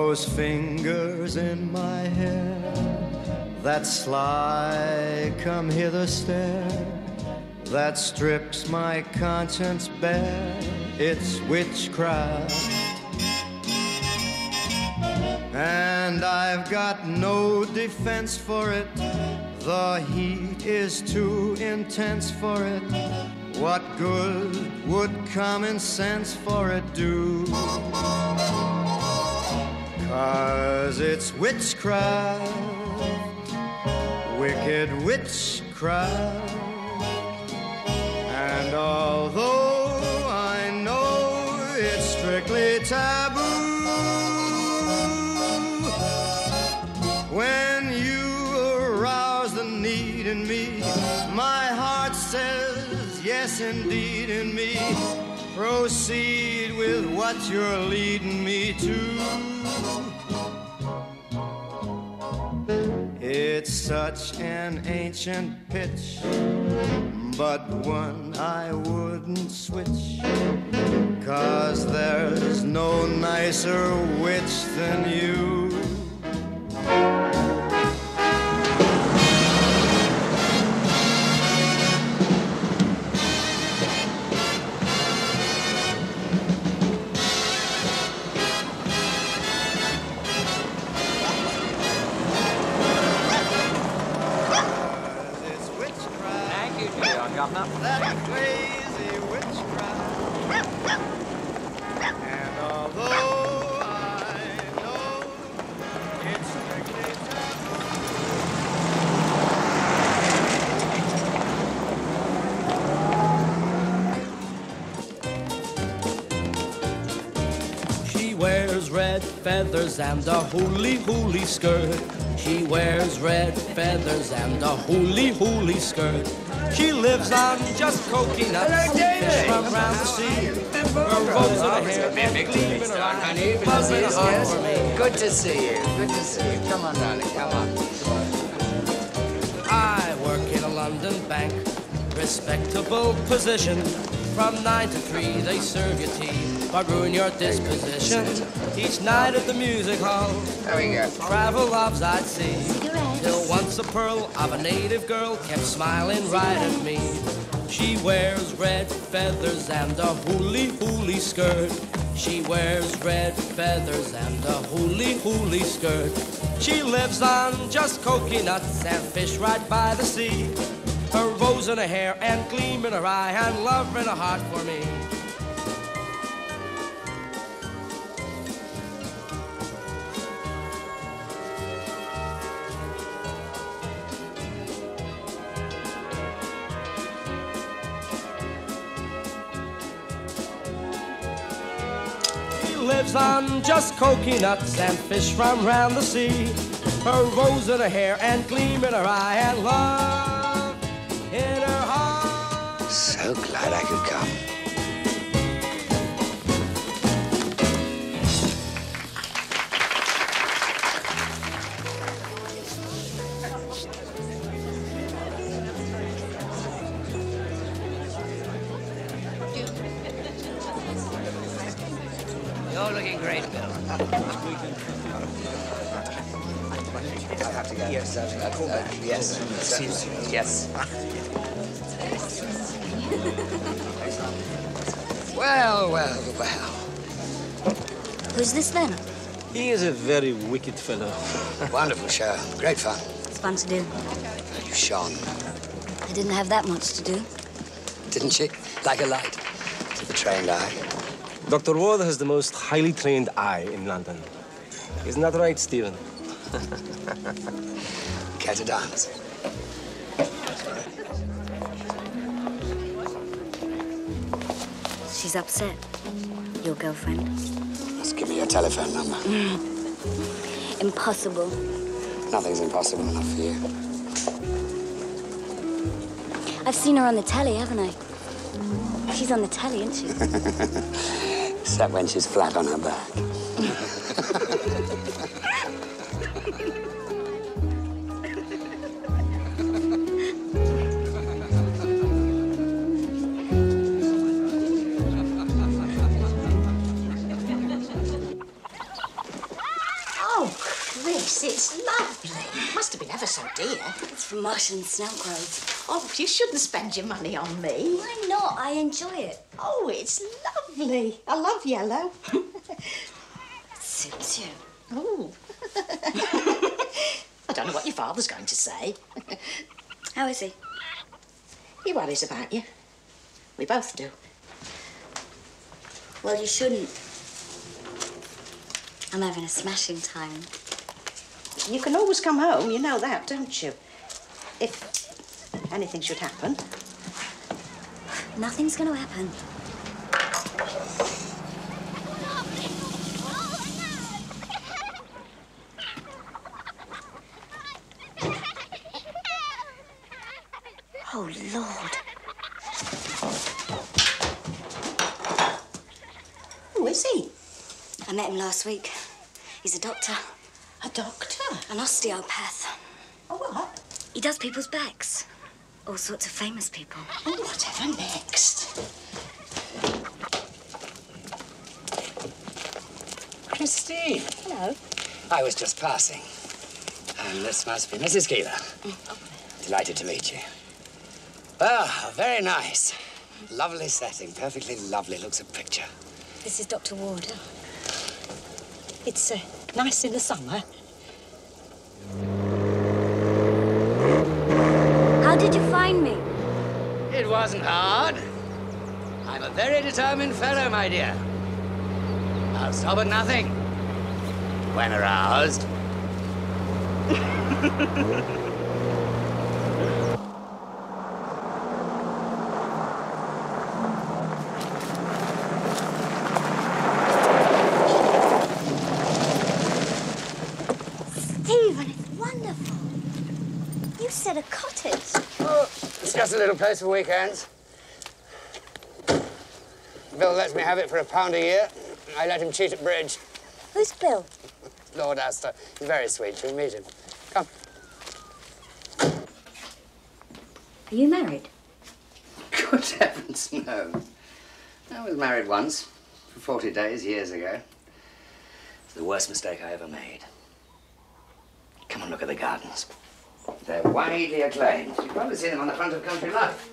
those fingers in my hair, that sly come hither stare, that strips my conscience bare, it's witchcraft. And I've got no defense for it, the heat is too intense for it. What good would common sense for it do? 'Cause it's witchcraft, wicked witchcraft. And although I know it's strictly taboo, when you arouse the need in me, my heart says yes indeed in me. Proceed with what you're leading me to. It's such an ancient pitch, but one I wouldn't switch, 'cause there's no nicer witch than you. That crazy witchcraft. And although I know it's strictly taboo. She wears red feathers and a hooly skirt. She wears red feathers and a hooly skirt. She lives on just coconuts, fish from around the sea. Her rose in her hair and gleam in her eye, buzz in her heart for me. Good to see you. Good to see you. Come on, darling. Come on. I work in a London bank, respectable position. From 9 to 3 they serve you tea, but ruin your disposition. Each night at the music hall, there we go. Travel loves I'd see. Till once a pearl of a native girl kept smiling right at me. She wears red feathers and a hooly skirt. She wears red feathers and a hooly skirt. She lives on just coconuts and fish right by the sea. Her rose in her hair and gleam in her eye and love in her heart for me. Lives on just coconuts and fish from round the sea. Her rose in her hair and gleam in her eye and love in her heart. So glad I could come. You're looking great, Bill. I'll have to go. Yes, yes. Yes. Well. Who's this then? He is a very wicked fellow. Wonderful show. Great fun. It's fun to do. You shone. I didn't have that much to do. Didn't she? Like a light to the trained eye. Dr. Ward has the most highly trained eye in London. Isn't that right, Stephen? Care to dance? She's upset. Your girlfriend. Just give me your telephone number. Impossible. Nothing's impossible enough for you. I've seen her on the telly, haven't I? She's on the telly, isn't she? Except when she's flat on her back. here? It's from Martian Snellgrove. Oh, you shouldn't spend your money on me. Why not? I enjoy it. Oh, it's lovely. I love yellow. Suits you. Oh. I don't know what your father's going to say. How is he? He worries about you. We both do. Well, you shouldn't. I'm having a smashing time. You can always come home, you know that, don't you? If anything should happen. Nothing's going to happen. Oh, Lord. Who is he? I met him last week. He's a doctor. A doctor? An osteopath. Oh, what? He does people's backs. All sorts of famous people. Oh, whatever next? Christine. Hello. I was just passing. And this must be Mrs. Keeler. Delighted to meet you. Well, very nice. Lovely setting, perfectly lovely. Looks a picture. This is Dr. Ward. It's nice in the summer. How did you find me? It wasn't hard. I'm a very determined fellow, my dear. I'll stop at nothing. When aroused. Stephen, it's wonderful. You said a cottage. Oh, it's just a little place for weekends. Bill lets me have it for £1 a year. I let him cheat at bridge. Who's Bill? Lord Astor. He's very sweet. You'll meet him. Come. Are you married? Good heavens, no. I was married once, for 40 days, years ago. It's the worst mistake I ever made. Come and look at the gardens. They're widely acclaimed. You've probably seen them on the front of Country Life.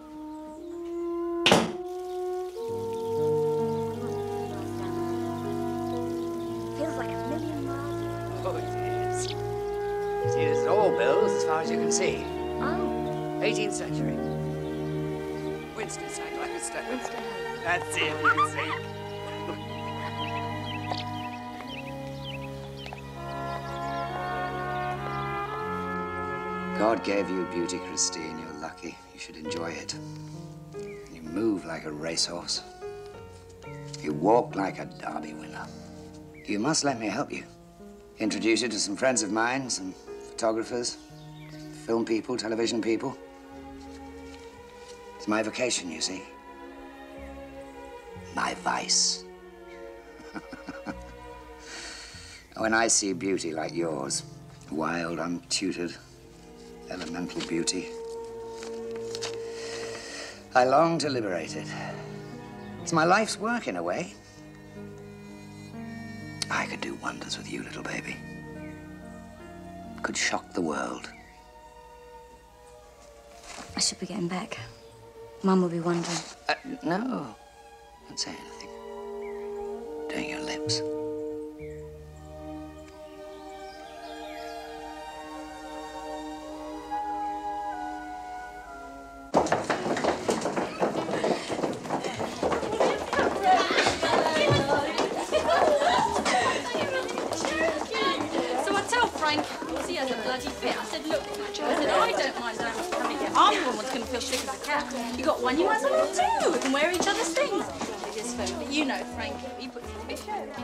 Feels like a million miles. Oh, it is. You see, this is all Bill's as far as you can see. Oh. 18th century. Winston sang like a stone. That's it, you see. God gave you beauty, Christine. You're lucky. You should enjoy it. You move like a racehorse. You walk like a derby winner. You must let me help you. Introduce you to some friends of mine, some photographers, film people, television people. It's my vocation, you see. My vice. When I see beauty like yours, wild, untutored, elemental beauty, I long to liberate it. It's my life's work, in a way. I could do wonders with you, little baby. Could shock the world. I should be getting back. Mum will be wondering. No. Don't say anything. Doing your lips. He has a bloody fit. I said, look, Joe, I said, I don't mind coming here. I'm the one that's going to feel slick as a cat. You got one, you has one too. We can wear each other's things. With his phone. But you know, Frank, he puts his fish out.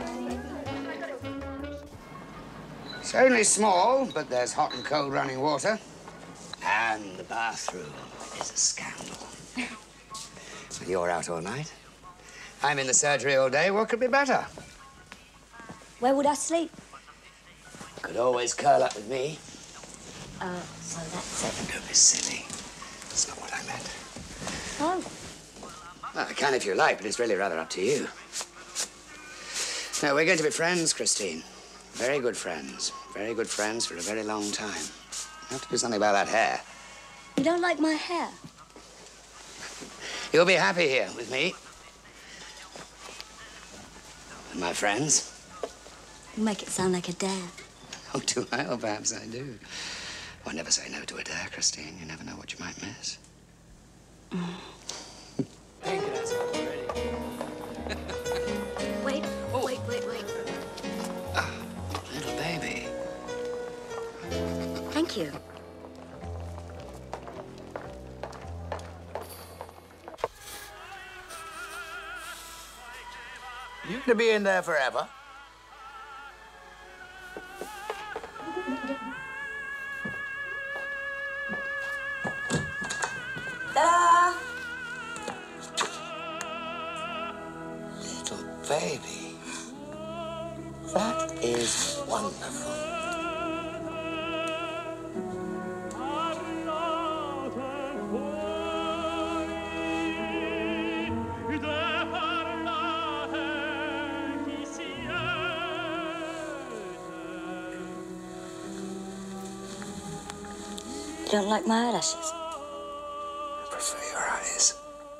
It's only small, but there's hot and cold running water. And the bathroom is a scandal. Well, you're out all night. I'm in the surgery all day. What could be better? Where would I sleep? Could always curl up with me. So that's it. Don't be silly. That's not what I meant. Oh. Well, I can if you like, but it's really rather up to you. No, we're going to be friends, Christine. Very good friends. Very good friends for a very long time. have to do something about that hair. You don't like my hair? You'll be happy here with me. And my friends. You make it sound like a dare. Oh, do I? Or perhaps I do. Oh, never say no to a dare, Christine. You never know what you might miss. Thank you, that's already. Wait, wait. Ah, little baby. Thank you. You gonna be in there forever? Ta-da! Little baby. That is wonderful. You don't like my eyelashes? I prefer your eyes.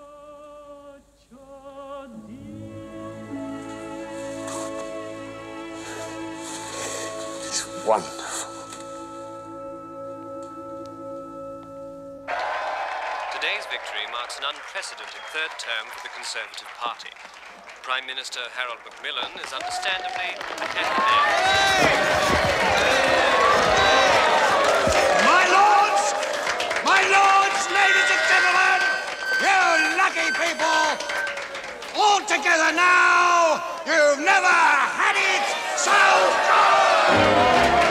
It's wonderful. Today's victory marks an unprecedented third term for the Conservative Party. Prime Minister Harold McMillan is understandably head of My lords, ladies and gentlemen, you lucky people, all together now, you've never had it so good!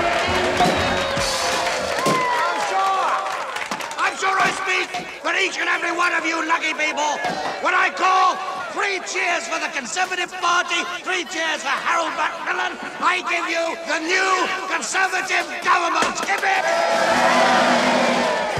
I'm sure I speak for each and every one of you lucky people when I call 3 cheers for the Conservative Party, 3 cheers for Harold McMillan. I give you the new Conservative government. Hip hip!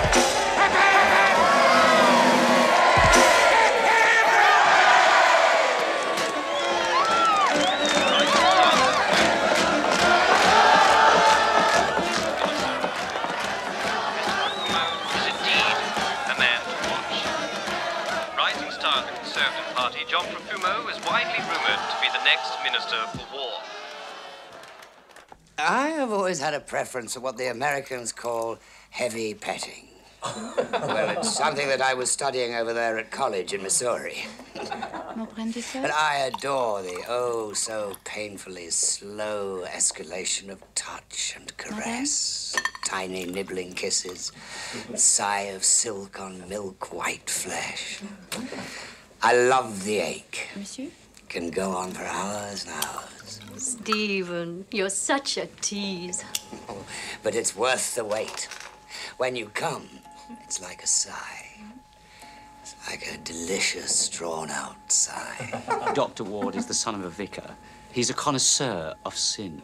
John Profumo is widely rumoured to be the next Minister for War. I have always had a preference for what the Americans call heavy petting. Well, it's something that I was studying over there at college in Missouri. But I adore the so painfully slow escalation of touch and caress. Tiny nibbling kisses, sigh of silk on milk-white flesh. I love the ache. Monsieur? Can go on for hours and hours. Stephen, you're such a tease. Oh, but it's worth the wait. When you come, it's like a sigh. It's like a delicious, drawn-out sigh. Dr. Ward is the son of a vicar. He's a connoisseur of sin.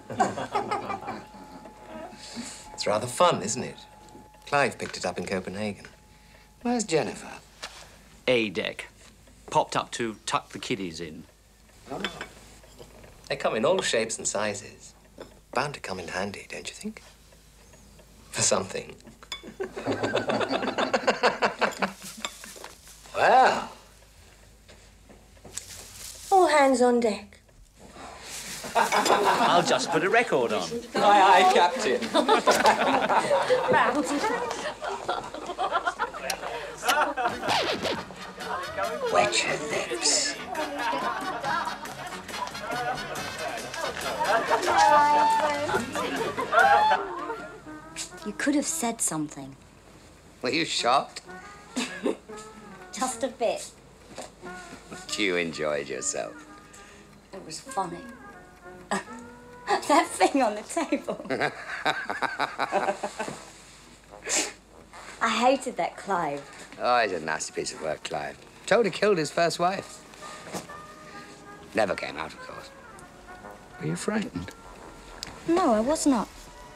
It's rather fun, isn't it? Clive picked it up in Copenhagen. Where's Jennifer? A-deck. Popped up to tuck the kiddies in. Oh. They come in all shapes and sizes. Bound to come in handy, don't you think? For something. Well. All hands on deck. I'll just put a record on. Aye, aye, Captain. Wet your lips. You could have said something. Were you shocked? Just a bit. You enjoyed yourself. It was funny. That thing on the table. I hated that Clive. Oh, he's a nasty piece of work, Clive. Told he killed his first wife. Never came out, of course. Were you frightened? No, I was not.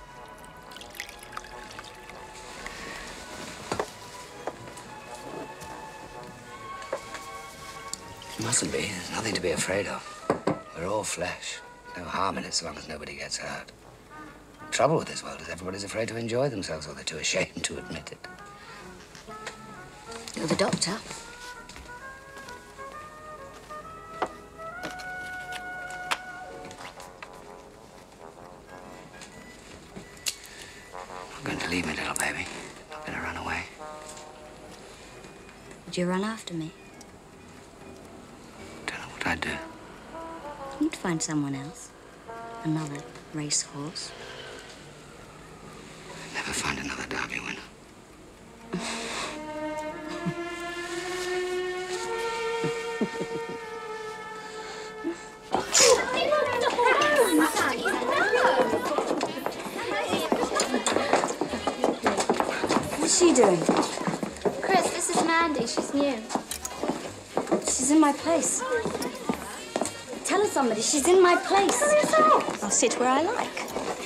Mustn't be. There's nothing to be afraid of. We're all flesh. No harm in it so long as nobody gets hurt. trouble with this world is everybody's afraid to enjoy themselves, or they're too ashamed to admit it. You're the doctor. I'm going to leave me, little baby. I'm going to run away. Would you run after me? Don't know what I'd do. You'd find someone else. Another racehorse. I'd never find another Derby winner. What's she doing? Chris, this is Mandy. She's new. She's in my place. Tell her somebody. She's in my place. I'll sit where I like.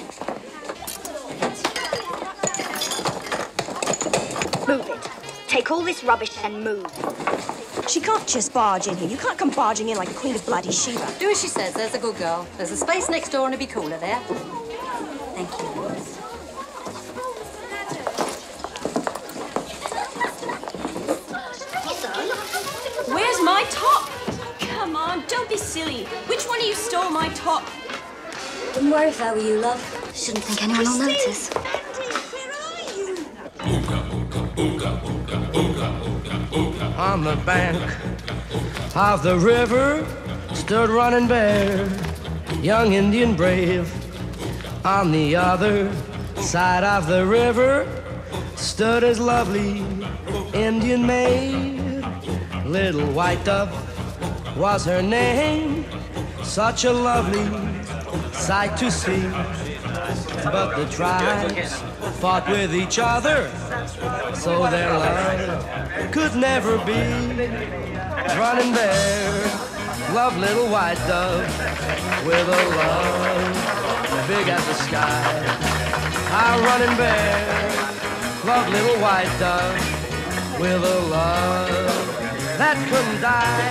Move it. Take all this rubbish and move. She can't just barge in here. You can't come barging in like a queen of bloody Sheba. Do as she says. There's a good girl. There's a space next door and it'll be cooler there. Thank you. Where's my top? Come on, don't be silly. Which one of you stole my top? Wouldn't worry if I were you, love. Shouldn't think anyone will notice. On the bank of the river stood Running Bear, young Indian brave. On the other side of the river stood his lovely Indian maid. Little White Dove was her name, such a lovely sight to see. But the tribes fought with each other, so their love could never be. Running Bear loved Little White Dove with a love big as the sky. Our Running Bear loved Little White Dove with a love that couldn't die.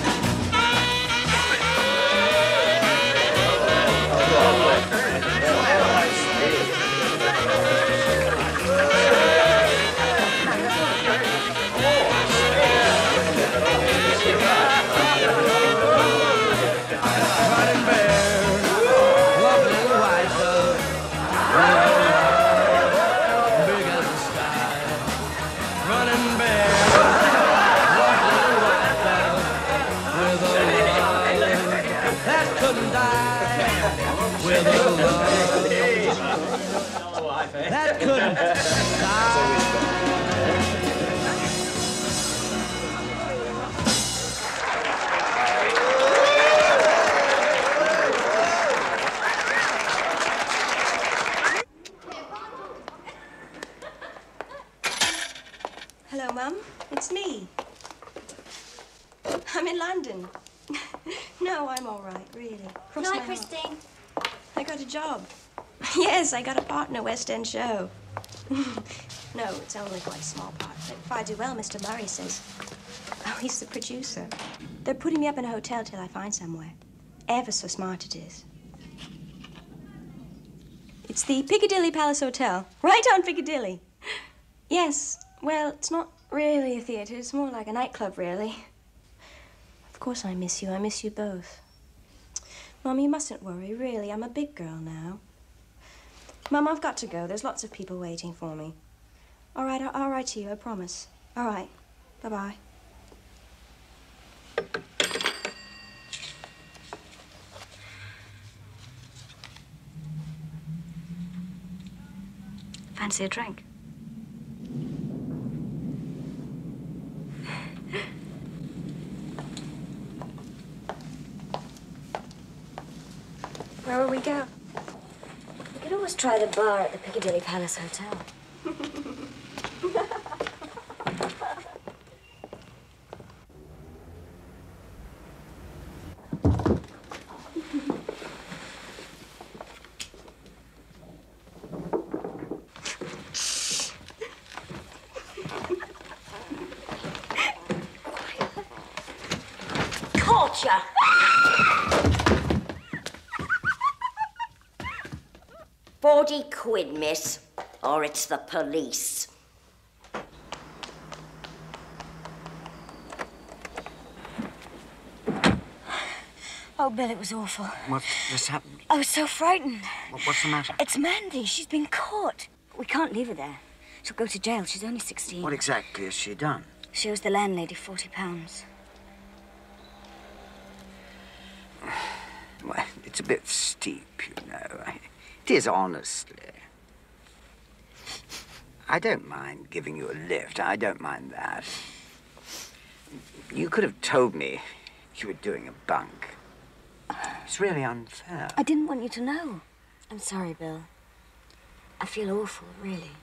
Running Bear loved Little White Dove with a love big as the sky. Running Bear loved Little White Dove with a love that couldn't die. With a love that couldn't die. Hello, Mum. It's me. I'm in London. No, I'm all right, really. Cross Night, my heart. Christine. I got a job. Yes, I got a part in a West End show. No, it's only quite a small part, but if I do well, Mr. Murray says. Oh, he's the producer. They're putting me up in a hotel till I find somewhere. Ever so smart it is. It's the Piccadilly Palace Hotel, right on Piccadilly. Yes, well, it's not really a theatre. It's more like a nightclub, really. Of course I miss you. I miss you both. Mum, you mustn't worry, really. I'm a big girl now. Mum, I've got to go. There's lots of people waiting for me. All right, I'll write to you, I promise. All right. Bye-bye. Fancy a drink? Where will we go? We could always try the bar at the Piccadilly Palace Hotel. Caught ya! 40 quid, miss, or it's the police. Oh, Bill, it was awful. What just happened? I was so frightened. What's the matter? It's Mandy. She's been caught. We can't leave her there. She'll go to jail. She's only 16. What exactly has she done? She owes the landlady £40. Well, it's a bit steep, you know. It is, honestly. I don't mind giving you a lift. I don't mind that. You could have told me you were doing a bunk. It's really unfair. I didn't want you to know. I'm sorry, Bill. I feel awful, really.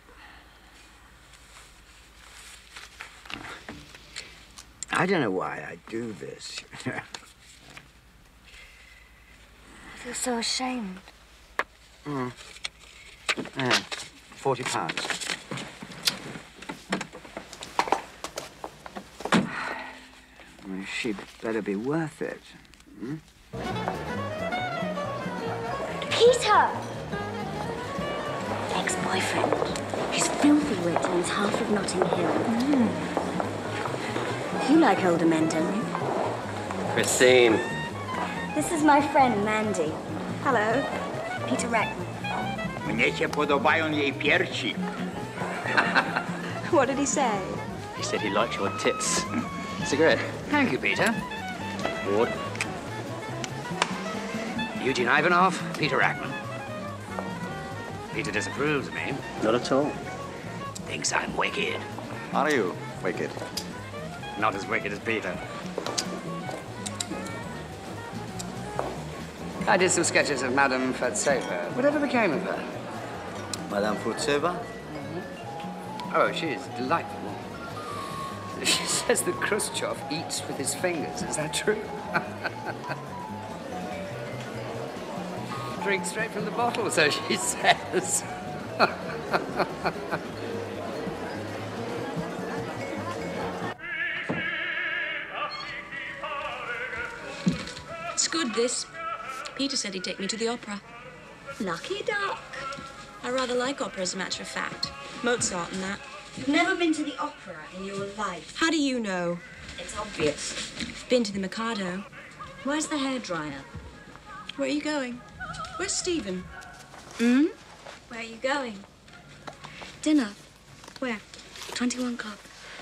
I don't know why I do this, you know. I feel so ashamed. Yeah, £40. Well, she'd better be worth it. Hmm? Peter! Ex-boyfriend. He's filthy rich and he's half of Notting Hill. You like older men, don't you? Christine. This is my friend, Mandy. Hello. Peter Rackman. Mnie się podobają jej piersi. What did he say? He said he liked your tits. Cigarette. Thank you, Peter. Ward. Eugene Ivanov, Peter Rackman. Peter disapproves of me. Not at all. Thinks I'm wicked. Are you wicked? Not as wicked as Peter. I did some sketches of Madame Fatseva. Whatever became of her? Madame Futseva? Oh, she is a delightful woman. She says that Khrushchev eats with his fingers. Is that true? Drink straight from the bottle, so she says. It's good, this. Peter said he'd take me to the opera. Lucky duck. I rather like opera, as a matter of fact. Mozart and that. You've never been to the opera in your life. How do you know? It's obvious. I've been to the Mikado. Where's the hairdryer? Where are you going? Where's Stephen? Where are you going? Dinner. Where? 21 Club.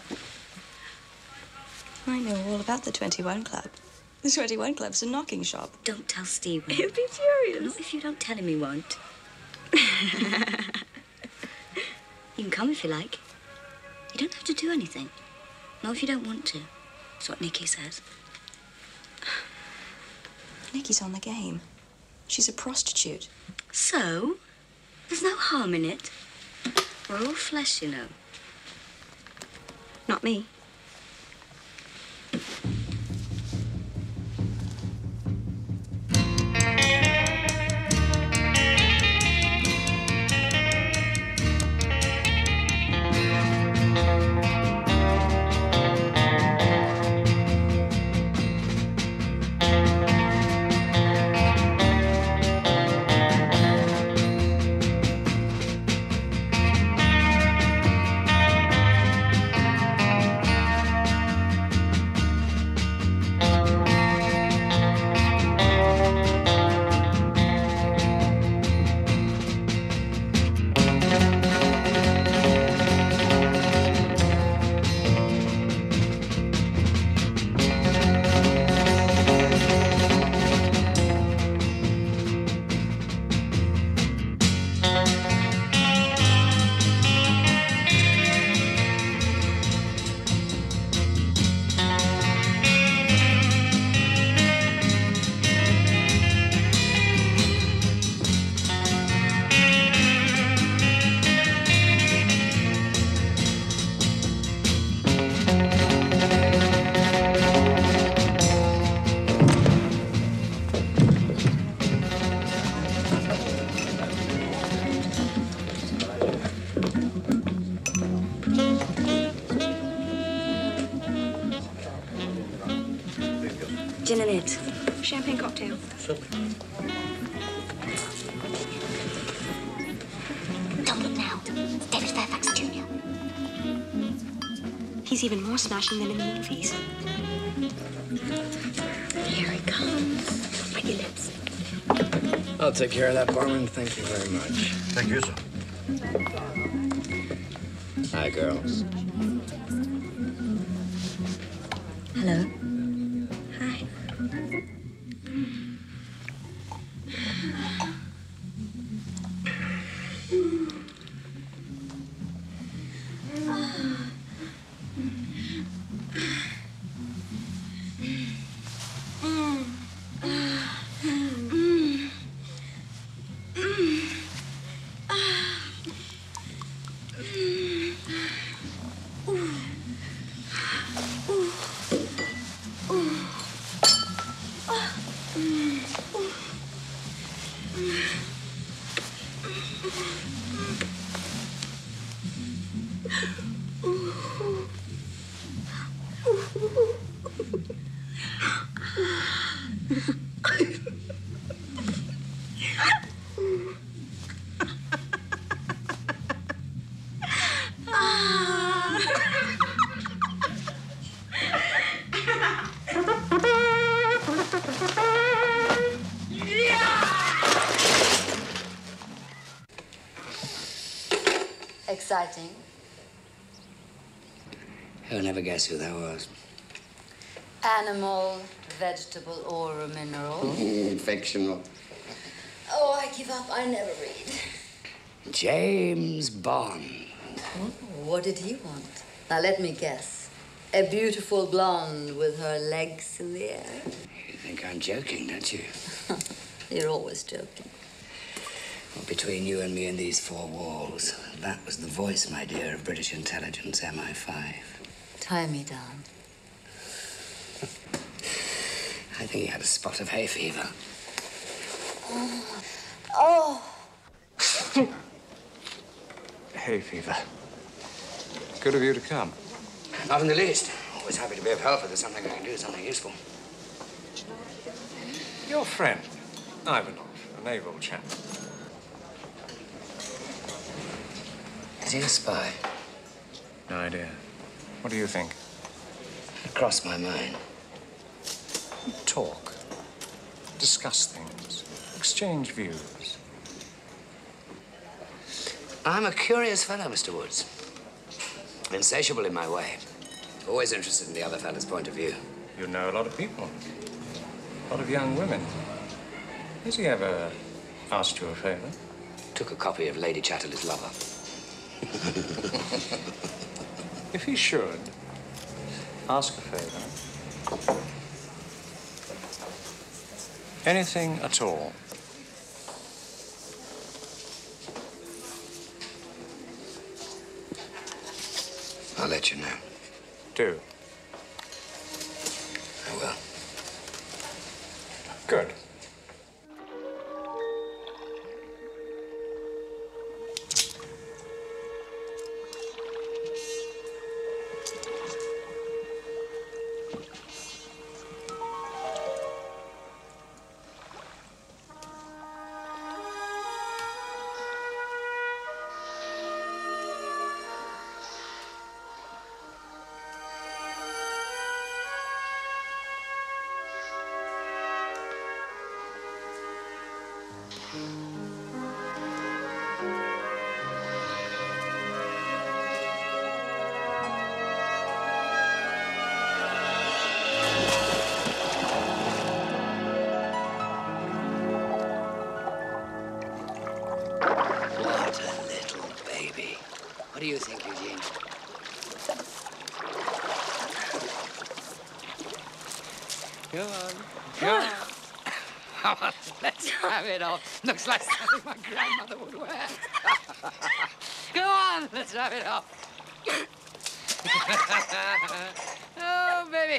I know all about the 21 Club. The 21 Club's a knocking shop. Don't tell Stephen. He'll be furious. Not if you don't tell him, he won't. You can come if you like. You don't have to do anything. Not if you don't want to. That's what Nikki says. Nikki's on the game. She's a prostitute. So? There's no harm in it. We're all flesh, you know. Not me. Gin and it. Champagne cocktail. He's even more smashing than in the movies. Here he comes. Pretty lips. I'll take care of that, barman. Thank you very much. Thank you, sir. Hi, girls. Hello. Hi. Exciting. I'll never guess who that was. Animal, vegetable, or a mineral? Fictional. Oh, I give up. I never read. James Bond. Oh, what did he want? Now, let me guess. A beautiful blonde with her legs in the air? You think I'm joking, don't you? You're always joking. Well, between you and me and these four walls, that was the voice, my dear, of British intelligence, MI5. Tie me down. I think he had a spot of hay fever. Oh. Hay fever. Good of you to come. Not in the least. Always happy to be of help if there's something I can do, something useful. Your friend, Ivanov, a naval chap. Is he a spy? No idea. What do you think? It crossed my mind. Talk. Discuss things. Exchange views. I'm a curious fellow, Mr. Woods. Insatiable in my way. Always interested in the other fellow's point of view. You know a lot of people. A lot of young women. Has he ever asked you a favor? Took a copy of Lady Chatterley's Lover. If he should ask a favor, anything at all, I'll let you know. do. I will. Good. What a little baby. What do you think, Eugene? Go on. Go on. Come on, let's have it off. Looks like something my grandmother would wear. Go on, let's have it off. Oh, baby.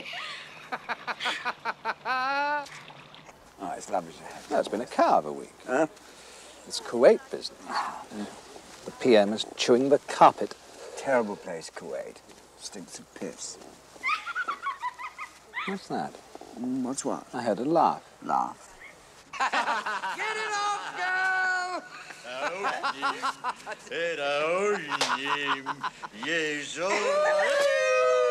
Oh, it's lovely to have you. No, it's been a cow of a week. Huh? This Kuwait business. The PM is chewing the carpet. Terrible place, Kuwait. Stinks of piss. What's that? What's what? I heard a laugh. Laugh. Get it off, girl! Oh, yes, all right.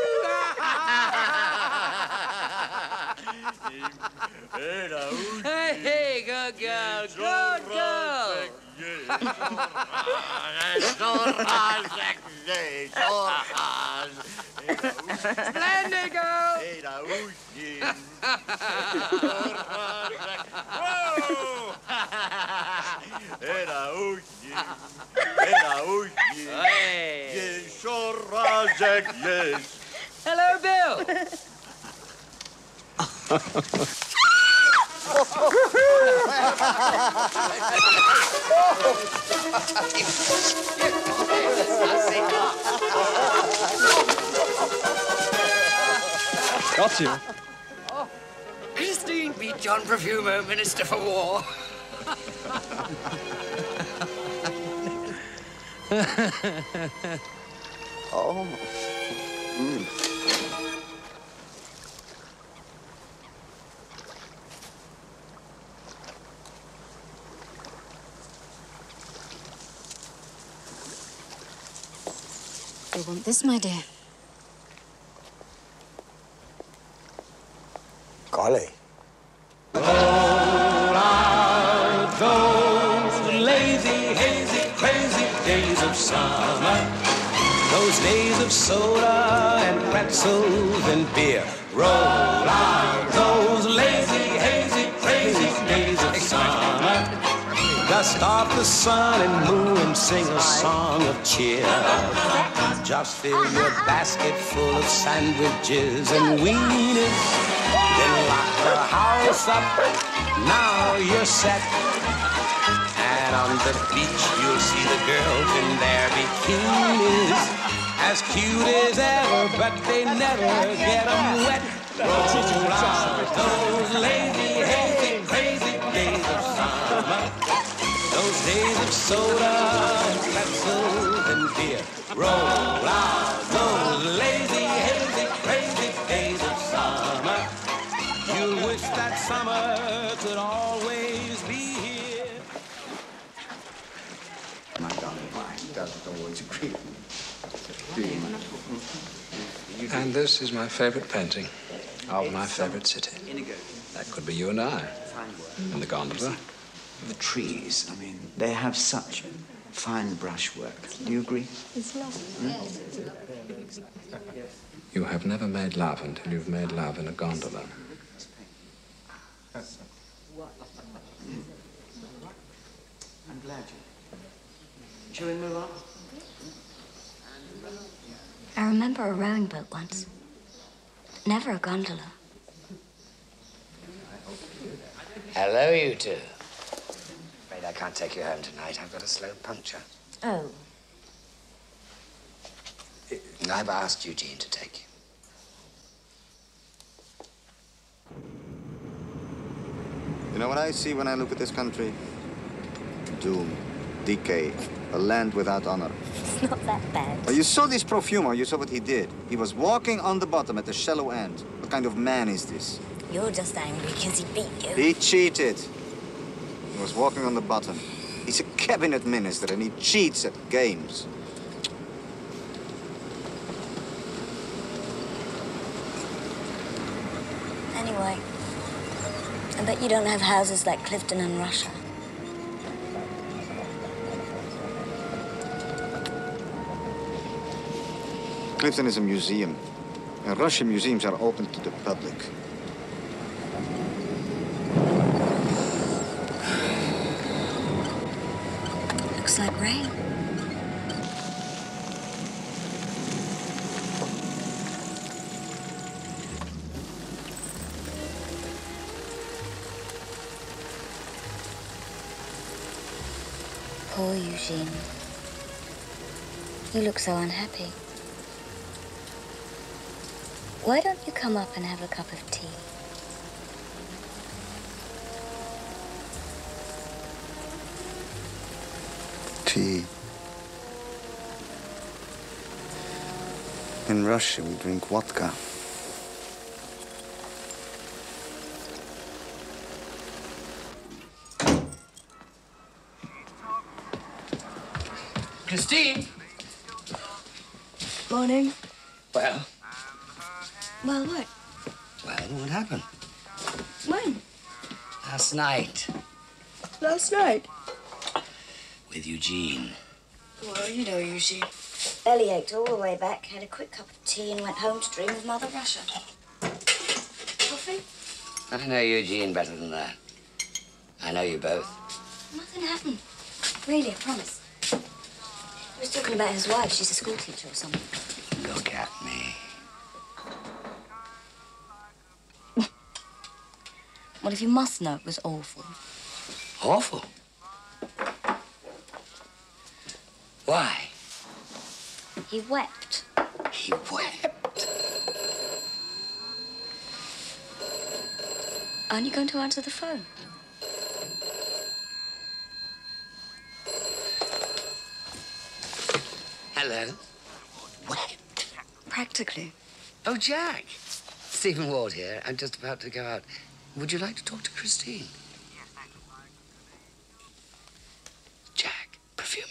Hey, good girl, good girl. Splendid, girl. Hello, Bill. Got you. Christine beat John Perfumer, Minister for War. Oh. Mm. You want this, my dear? Golly. Those lazy, hazy, crazy days of summer. Those days of soda and pretzels and beer. Roll on those lazy, hazy, crazy days of summer. Dust off the sun and moon and sing a song of cheer. Just fill your basket full of sandwiches and wieners. Then lock the house up, now you're set. And on the beach you'll see the girls in their bikinis. As cute as ever, but they never get them wet. Roll out those lazy, hazy, crazy days of summer. Those days of soda and pretzels and beer. Roll out those lazy, hazy, crazy days of summer. You wish that summer could always be here. My darling wife doesn't always agree with me. And this is my favorite painting of my favorite city. That could be you and I in the gondola. The trees, I mean, they have such fine brushwork. Do you agree? It's lovely. You have never made love until you've made love in a gondola. I'm glad you. Shall we move on? I remember a rowing boat once. Never a gondola. Hello, you two. Afraid I can't take you home tonight. I've got a slow puncture. Oh. I've asked Eugene to take you. You know what I see when I look at this country? Doom, decay, a land without honor. It's not that bad. Well, you saw this perfumer, you saw what he did. He was walking on the bottom at the shallow end. What kind of man is this? You're just angry because he beat you. He cheated. He was walking on the bottom. He's a cabinet minister and he cheats at games. Anyway, I bet you don't have houses like Clifton in Russia. Clifton is a museum. And Russian museums are open to the public. Looks like rain. Poor Eugene. You look so unhappy. Why don't you come up and have a cup of tea? Tea. In Russia, we drink vodka. Christine! Morning. Well? Well, what? Well, what happened? When? Last night. Last night? With Eugene. Well, you know, Eugene. Belly ached all the way back, had a quick cup of tea and went home to dream of Mother Russia. Coffee? I know Eugene better than that. I know you both. Nothing happened. Really, I promise. He was talking about his wife. She's a school teacher or something. Look at me. Well, if you must know, it was awful. Awful? Why? He wept. He wept? Aren't you going to answer the phone? Hello. Wept? Practically. Oh, Jack. Stephen Ward here. I'm just about to go out. Would you like to talk to Christine? Jack, perfumer.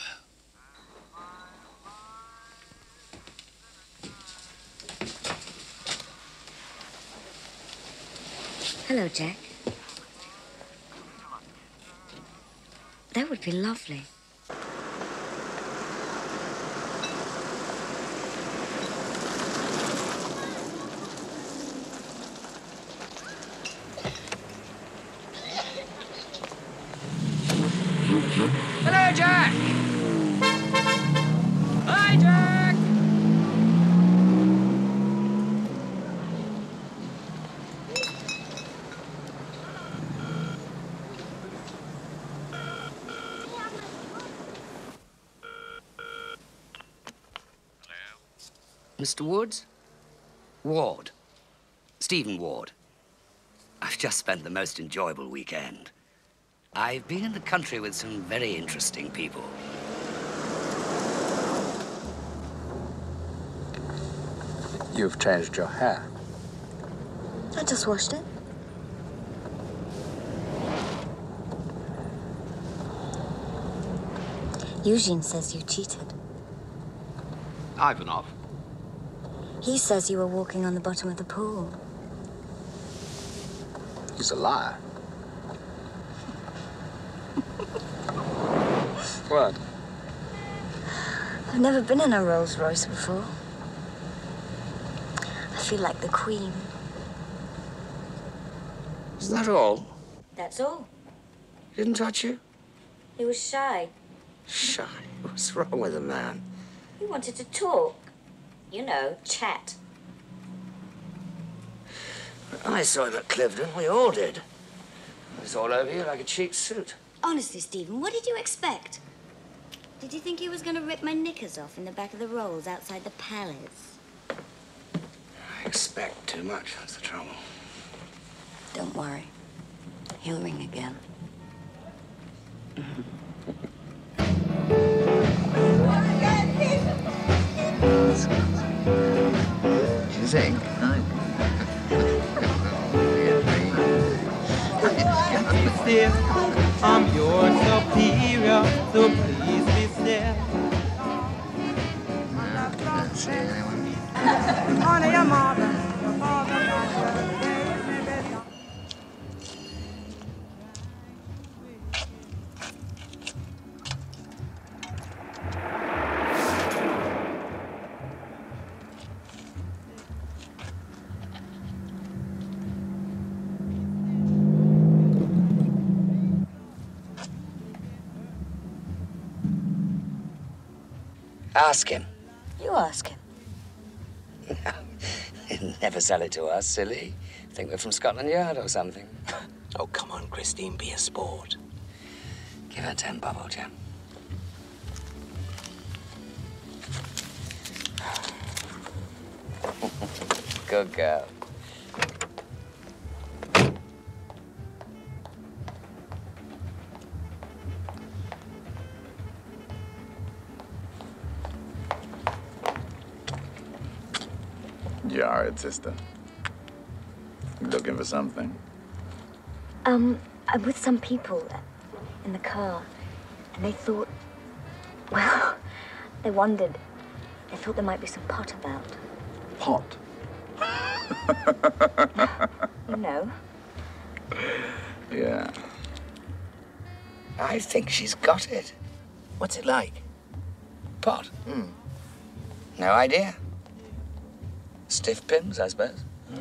Hello, Jack. That would be lovely. Hello, Jack! Hi, Jack! Mr. Woods? Ward. Stephen Ward. I've just spent the most enjoyable weekend. I've been in the country with some very interesting people. You've changed your hair. I just washed it. Eugene says you cheated. Ivanov. He says you were walking on the bottom of the pool. He's a liar. What? I've never been in a Rolls Royce before. I feel like the Queen. Is that all? That's all. He didn't touch you? He was shy. Shy? What's wrong with a man? He wanted to talk. You know, chat. I saw him at Clifton. We all did. It was all over you like a cheap suit. Honestly, Stephen, what did you expect? Did you think he was going to rip my knickers off in the back of the Rolls outside the palace? I expect too much. That's the trouble. Don't worry. He'll ring again. Do you think? I'm your superior, so please be still. Don't see anyone. Honor your mother. Ask him. You ask him. He'll never sell it to us, silly. Think we're from Scotland Yard or something. Oh, come on, Christine, be a sport. Give her 10 bob, old chap. Good girl. You all right, sister? You looking for something? I'm with some people in the car, and they thought, well, they wondered. They thought there might be some pot about. Pot? You know, Yeah. I think she's got it. What's it like? Pot? Hmm. No idea. Stiff pins, I suppose.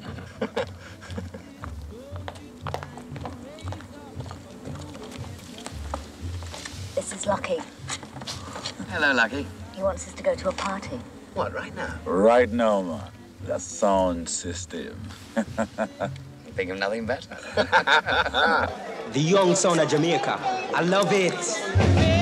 This is Lucky. Hello, Lucky. He wants us to go to a party. What, right now? Right now, man. The sound system. You think of nothing better. The young sound of Jamaica. I love it.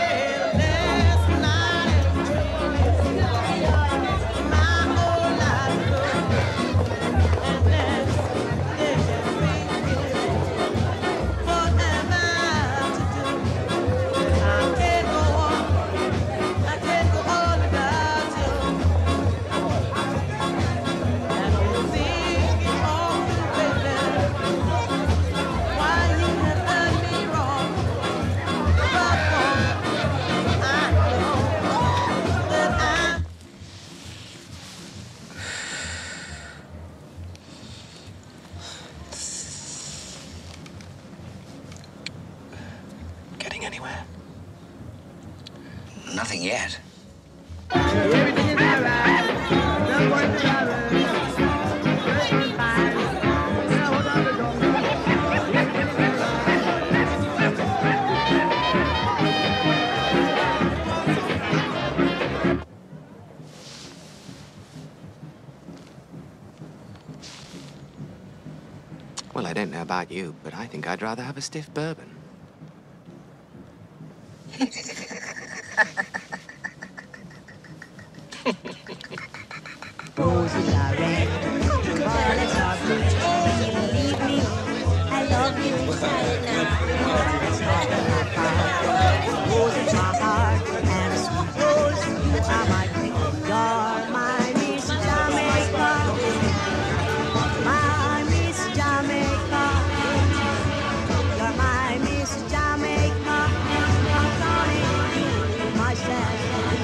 Getting anywhere? Nothing yet. Well, I don't know about you, but I think I'd rather have a stiff bourbon. Roses are red, violets are blue. Believe me, I love you inside now. Violets are my heart, roses my heart, and a sweet rose. You are my queen, you're my Miss Jamaica, my Miss Jamaica. You're my Miss Jamaica. I'm calling you myself.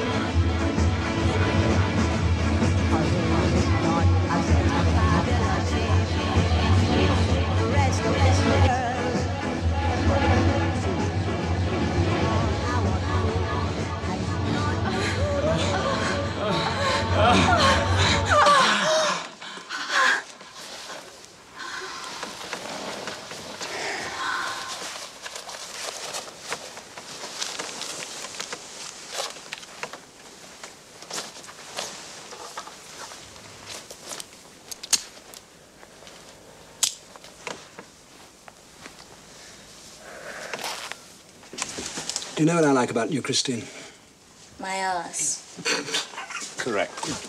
Do you know what I like about you, Christine? My ass. Correct.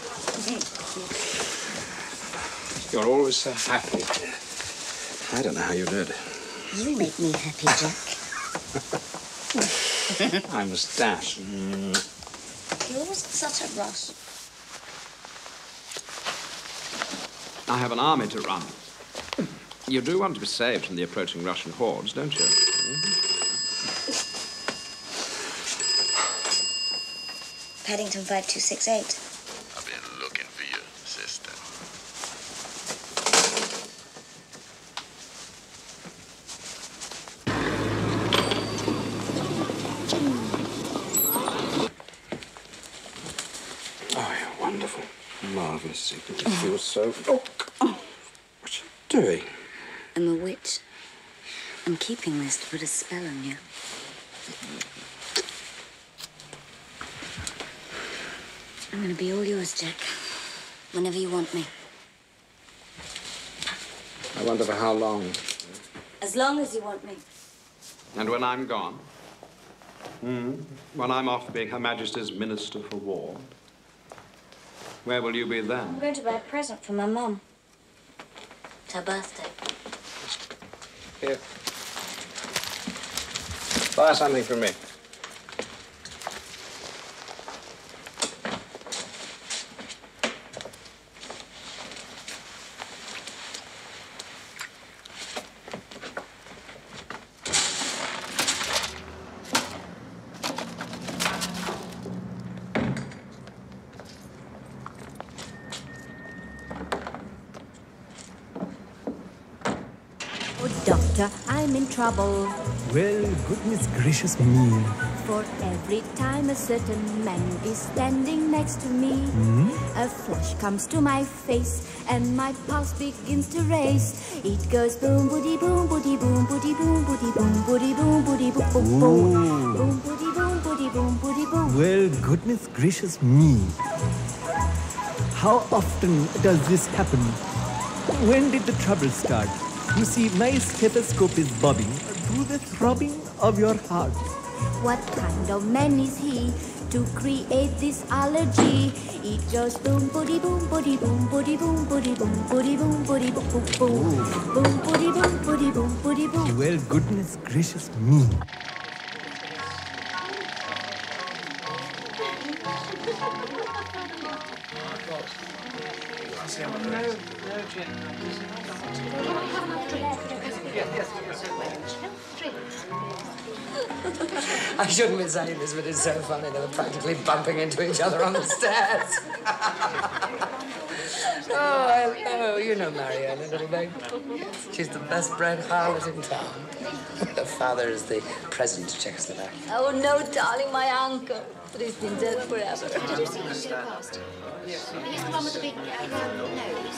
You're always so happy. I don't know how you do it. You make me happy, Jack. I must dash. You're always in such a rush. I have an army to run. You do want to be saved from the approaching Russian hordes, don't you? Paddington 5268. I've been looking for you, sister. Oh, you're wonderful. Marvellous. You feel so... Oh, what's she doing? I'm a witch. I'm keeping this to put a spell on you. I'm gonna be all yours, Jack. Whenever you want me. I wonder for how long. As long as you want me. And when I'm gone? When I'm off being Her Majesty's Minister for War? Where will you be I'm then? going to buy a present for my mum. It's her birthday. Here. Buy something from me. Duck I'm in trouble. Well, goodness gracious me. For every time a certain man is standing next to me, a flush comes to my face and my pulse begins to race. It goes boom, boody, boom, boody, boom, boody, boom, boody, boom, boody, boom, boody, boom, boom, boom, boom, boody, boom, boody, boom, boody, boom. Well, goodness gracious me. How often does this happen? When did the trouble start? You see, my stethoscope is bobbing to the throbbing of your heart. What kind of man is he to create this allergy? It goes boom, boody, boom, boody, boom, boody, boom, boody, boom, boody, boom, boody, boom, boom, boom, boom, boody, boom, boody, boom, boody, boom. Well, goodness gracious me. I shouldn't be saying this, but it's so funny. They were practically bumping into each other on the stairs. Oh, hello. You know Marianne, little babe. She's the best bred harlot in town. Her father is the president of Czechoslovakia. Oh, no, darling, my uncle. But he's been dead forever. Did you see him go past? He's the one with the big round nose.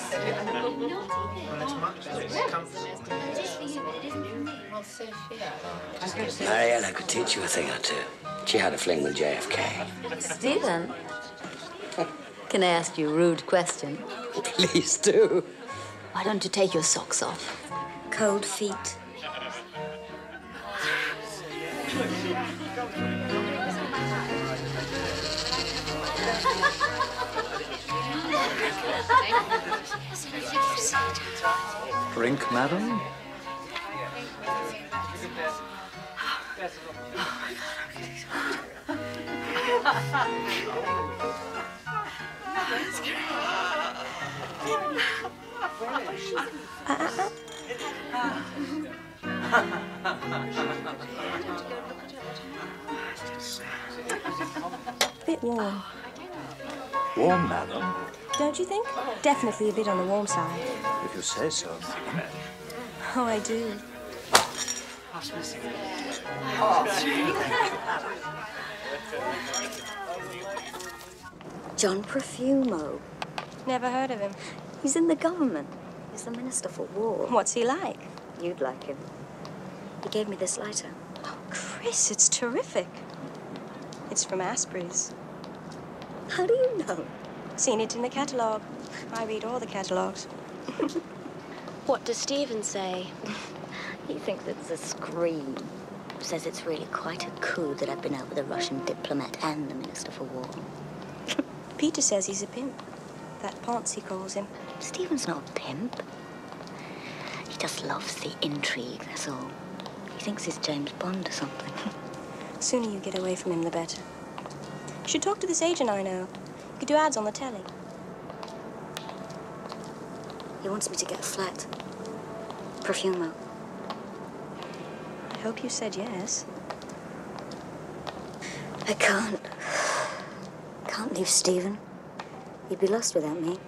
Marianne, I could teach you a thing or two. She had a fling with JFK. Stephen, can I ask you a rude question? Please do. Why don't you take your socks off? Cold feet. Drink, madam? Bit warm. Warm, madam? Don't you think? Definitely a bit on the warm side. If you say so. Oh, I do. John Profumo. Never heard of him. He's in the government. He's the Minister for War. What's he like? You'd like him. He gave me this lighter. Oh, Chris, it's terrific. It's from Asprey's. How do you know? Seen it in the catalogue. I read all the catalogues. What does Stephen say? He thinks it's a scream. Says it's really quite a coup that I've been out with a Russian diplomat and the Minister for War. Peter says he's a pimp. That Ponce, he calls him. Stephen's not a pimp. He just loves the intrigue, that's all. He thinks he's James Bond or something. The sooner you get away from him, the better. You should talk to this agent I know. You could do ads on the telly. He wants me to get a flat. Profumo. I hope you said yes. I can't. Can't leave Stephen. He'd be lost without me.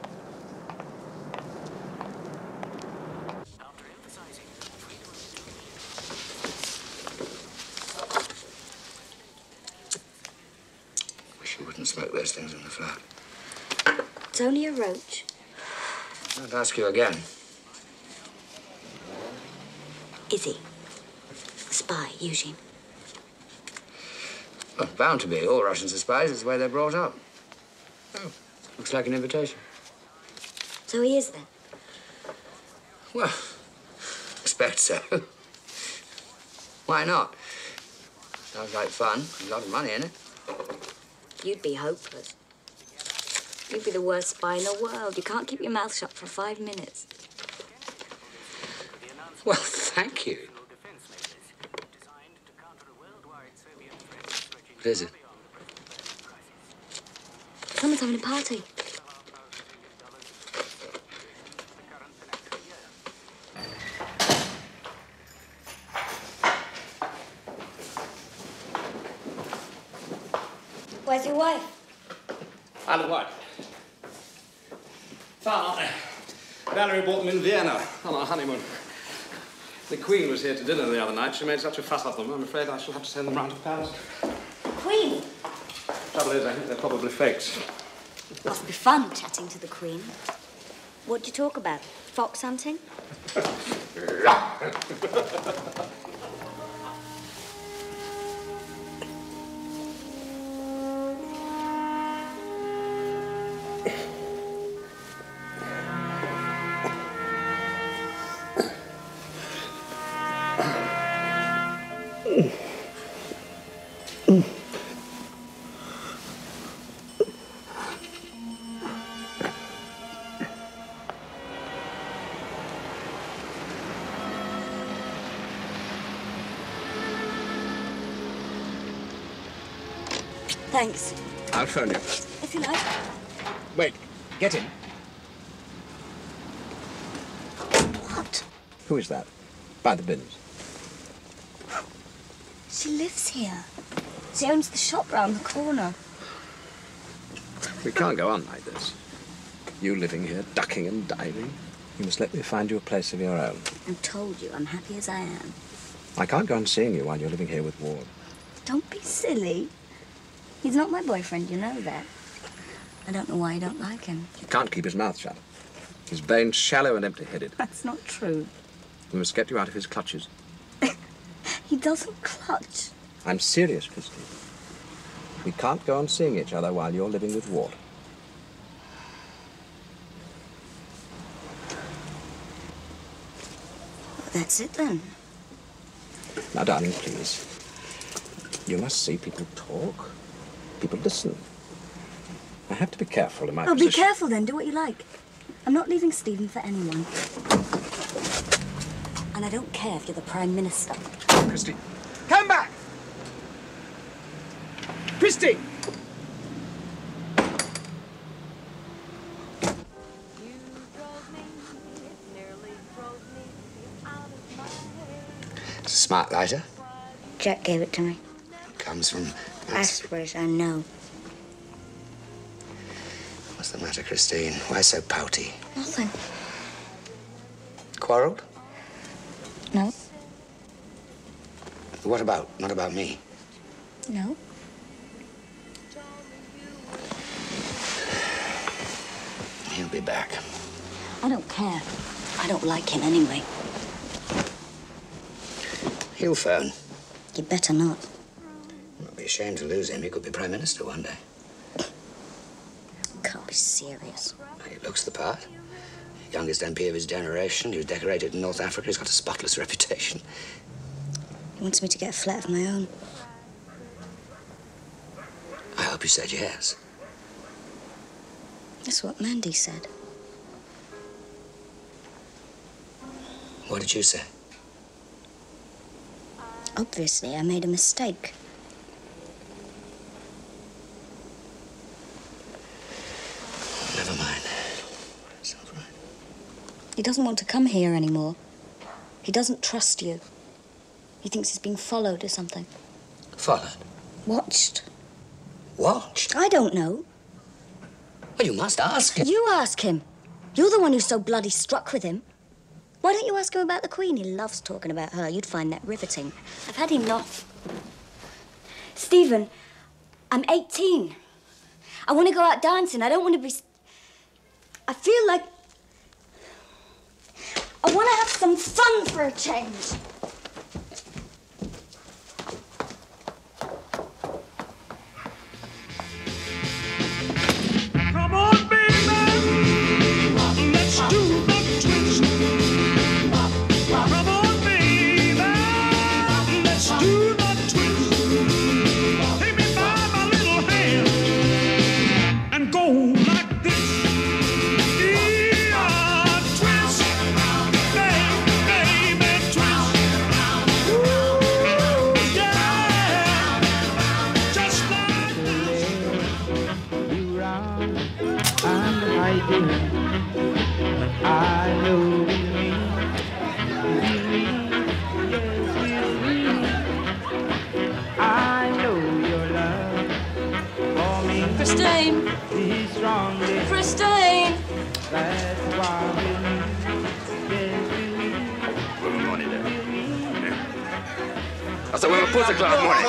Wish you wouldn't smoke those things in the flat. It's only a roach. I'll ask you again. Is he? A spy, Eugene? Well, bound to be. All Russians are spies. It's the way they're brought up. Oh, looks like an invitation. So he is then? Well, expect so. Why not? Sounds like fun. A lot of money in it. You'd be hopeless. You'd be the worst spy in the world. You can't keep your mouth shut for 5 minutes. Well, thank you. What is it? Someone's having a party. Where's your wife? And what? Fine, aren't they? Valerie bought them in Vienna on our honeymoon. The Queen was here to dinner the other night. She made such a fuss of them. I'm afraid I shall have to send them round to Paris. Queen? Trouble is, I think they're probably fakes. Must be fun chatting to the Queen. What'd you talk about? Fox hunting? Thanks. I'll phone you. If you like. Wait, get in. What? Who is that? By the bins. She lives here. She owns the shop round the corner. We can't go on like this. You living here, ducking and diving. You must let me find you a place of your own. I told you, I'm happy as I am. I can't go on seeing you while you're living here with Ward. Don't be silly. He's not my boyfriend, you know that. I don't know why you don't like him. He can't keep his mouth shut. His brain's shallow and empty-headed. That's not true. We must get you out of his clutches. He doesn't clutch. I'm serious, Christine. We can't go on seeing each other while you're living with Ward. Well, that's it then. Now, darling, please. You must see people talk. People listen. I have to be careful in my Oh, position. be careful then. Do what you like. I'm not leaving Stephen for anyone. And I don't care if you're the Prime Minister. Christine. Come back! Christine! It's a smart lighter. Jack gave it to me. Comes from... Ashbury's, I know. What's the matter, Christine? Why so pouty? Nothing. Quarreled? No. What about? Not about me. No. He'll be back. I don't care. I don't like him anyway. He'll phone. You better not. I'd be ashamed to lose him. He could be Prime Minister one day. Can't be serious. He looks the part. Youngest MP of his generation. He was decorated in North Africa. He's got a spotless reputation. He wants me to get a flat of my own. I hope you said yes. That's what Mandy said. What did you say? Obviously, I made a mistake. Never mind. Sounds right. He doesn't want to come here anymore. He doesn't trust you. He thinks he's being followed or something. Followed? Watched. Watched? I don't know. Well, you must ask him. You ask him. You're the one who's so bloody struck with him. Why don't you ask him about the Queen? He loves talking about her. You'd find that riveting. I've had enough. Stephen, I'm 18. I want to go out dancing. I don't want to be... I feel like... I want to have some fun for a change. Come on, baby, let's do the twist. Come on, baby, let's do the twist. Take me by my little hand and go like this. Yeah, twist, baby, twist. I said, where my pussy clock money?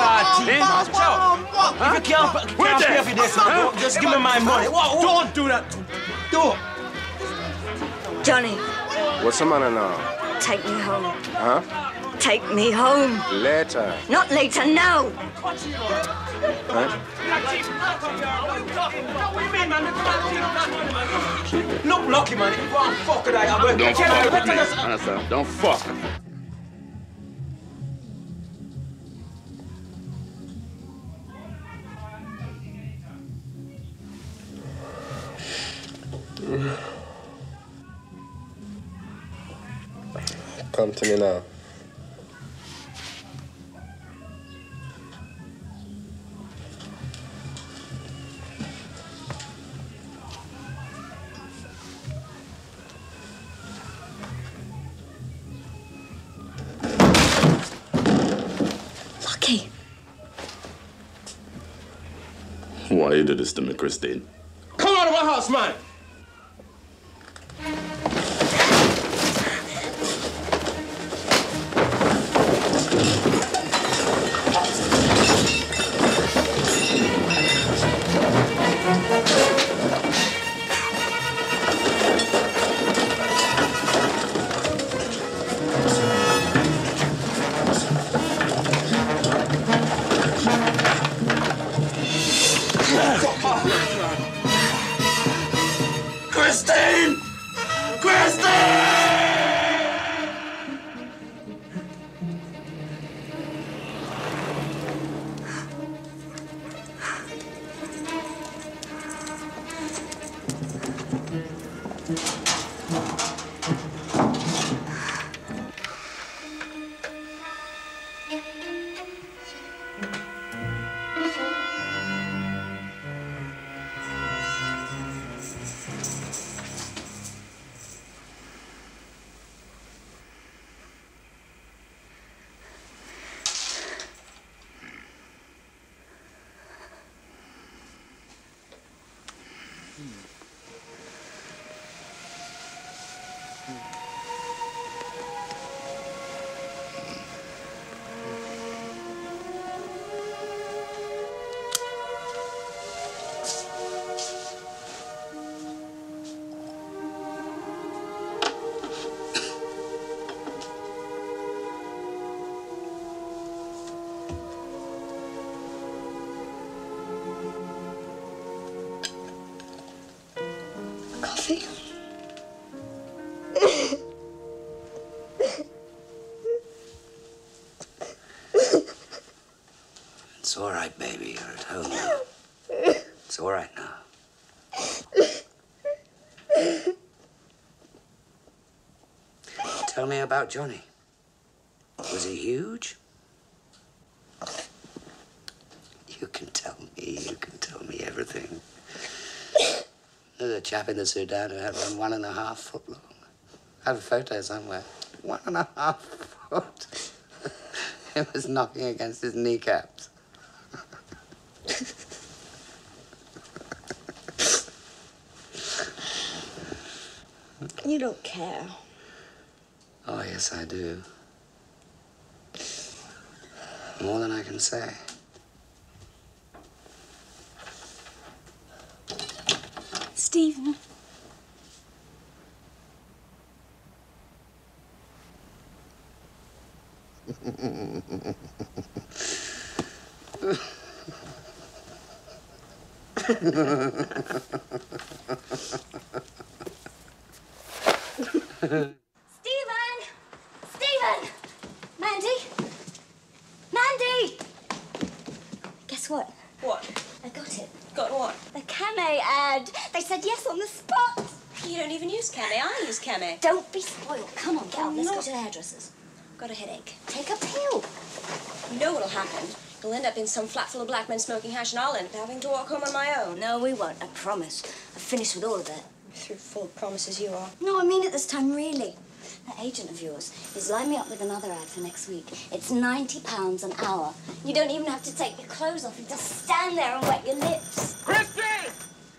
If you can't pay for this, just give me my money. Don't do that. Don't. Johnny, What's the matter now? take me home. Huh? Take me home. Later. Not later, now. Huh? Look, lucky man, you go and fuck with that. Don't fuck with me. Understand? Don't fuck. Come to me now. Lucky. Why you do this to me, Christine? Come out of my house, man. Christine! Christine! Coffee? It's all right, baby. You're at home now. It's all right now. Tell me about Johnny. Was he huge? You can tell me everything. There's a chap in the Sudan who had one 1.5 foot long. I have a photo somewhere. 1.5 foot. It was knocking against his kneecaps. You don't care. Oh, yes, I do. More than I can say. Stephen. Stephen! Stephen! Mandy? Mandy! Guess what? What? I got it. Got what? The Camé ad. They said yes on the spot. You don't even use Camé. I use Camé. Don't be spoiled. Come on, get up. Let's No. go to the hairdresser's. Got a headache. Take a pill. You know what'll happen? You'll end up in some flat full of black men smoking hash, and I'll end up having to walk home on my own. No, we won't. I promise. I've finished with all of it. Through full of promises you are. No, I mean it this time, really. That agent of yours is lining me up with another ad for next week. It's £90 an hour. You don't even have to take your clothes off. You just stand there and wet your lips. Christine!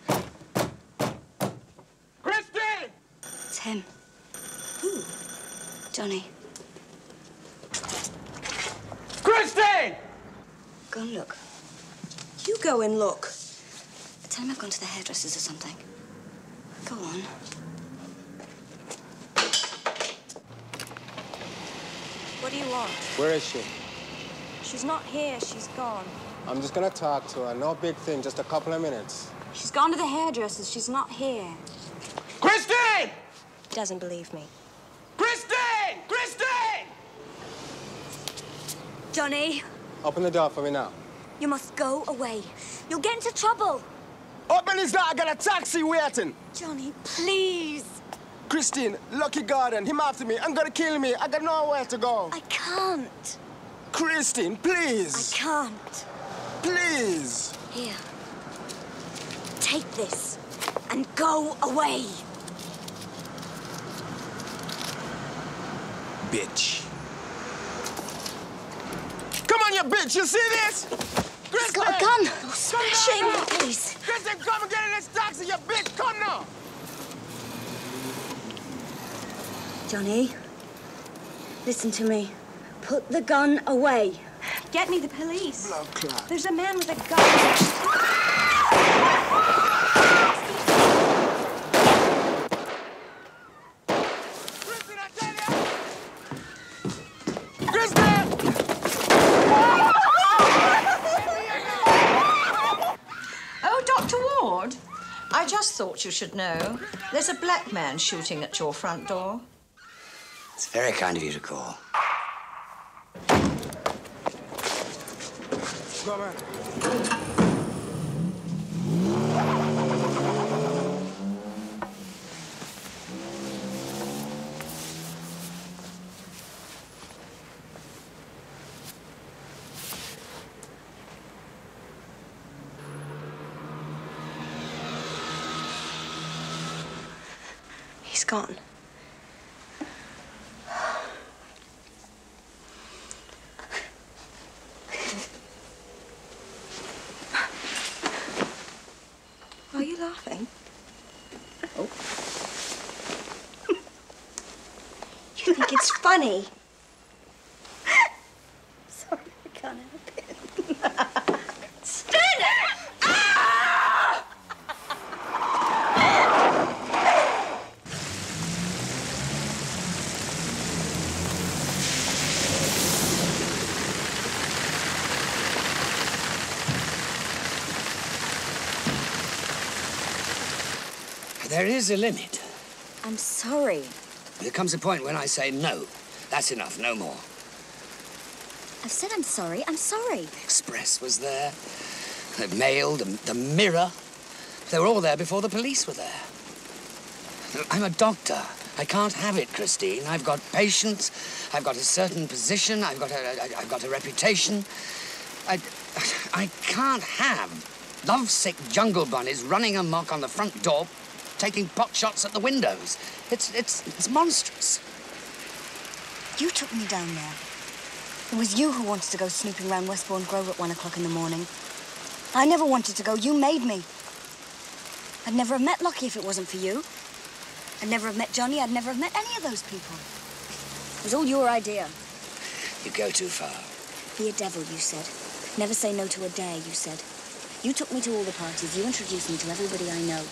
Christine! It's him. Who? Johnny. Christine! Christine! Go and look. You go and look. Tell him I've gone to the hairdresser's or something. Go on. What do you want? Where is she? She's not here. She's gone. I'm just gonna talk to her. No big thing, just a couple of minutes. She's gone to the hairdresser's. She's not here. Christine! He doesn't believe me. Christine! Christine! Johnny, Open the door for me now. you must go away. You'll get into trouble. Open this door, I got a taxi waiting. Johnny, please. Christine, Lucky Garden, him after me. I'm gonna kill me. I got nowhere to go. I can't. Christine, please. I can't. Please. Here. Take this and go away. Bitch. Come on, you bitch. You see this? He's got a gun. Oh, smash him, please. Christine, come and get in this taxi, you bitch. Come now. Johnny, listen to me. Put the gun away. Get me the police. Blood clot. There's a man with a gun. I just thought you should know. There's a black man shooting at your front door. It's very kind of you to call. Go, man. He's gone. Why are you laughing? Oh. You think it's funny? Sorry, I can't help it. Stand it! There is a limit. I'm sorry. There comes a point when I say no. That's enough, no more. I've said I'm sorry. I'm sorry. The Express was there. The mail, the mirror. They were all there before the police were there. I'm a doctor. I can't have it, Christine. I've got patients. I've got a certain position. I've got a reputation. I can't have lovesick jungle bunnies running amok on the front door, taking pot shots at the windows. It's monstrous. You took me down there. It was you who wanted to go snooping around Westbourne Grove at 1 o'clock in the morning. I never wanted to go. You made me. I'd never have met Lucky if it wasn't for you. I'd never have met Johnny. I'd never have met any of those people. It was all your idea. You go too far. Be a devil, you said. Never say no to a dare, you said. You took me to all the parties. You introduced me to everybody I know.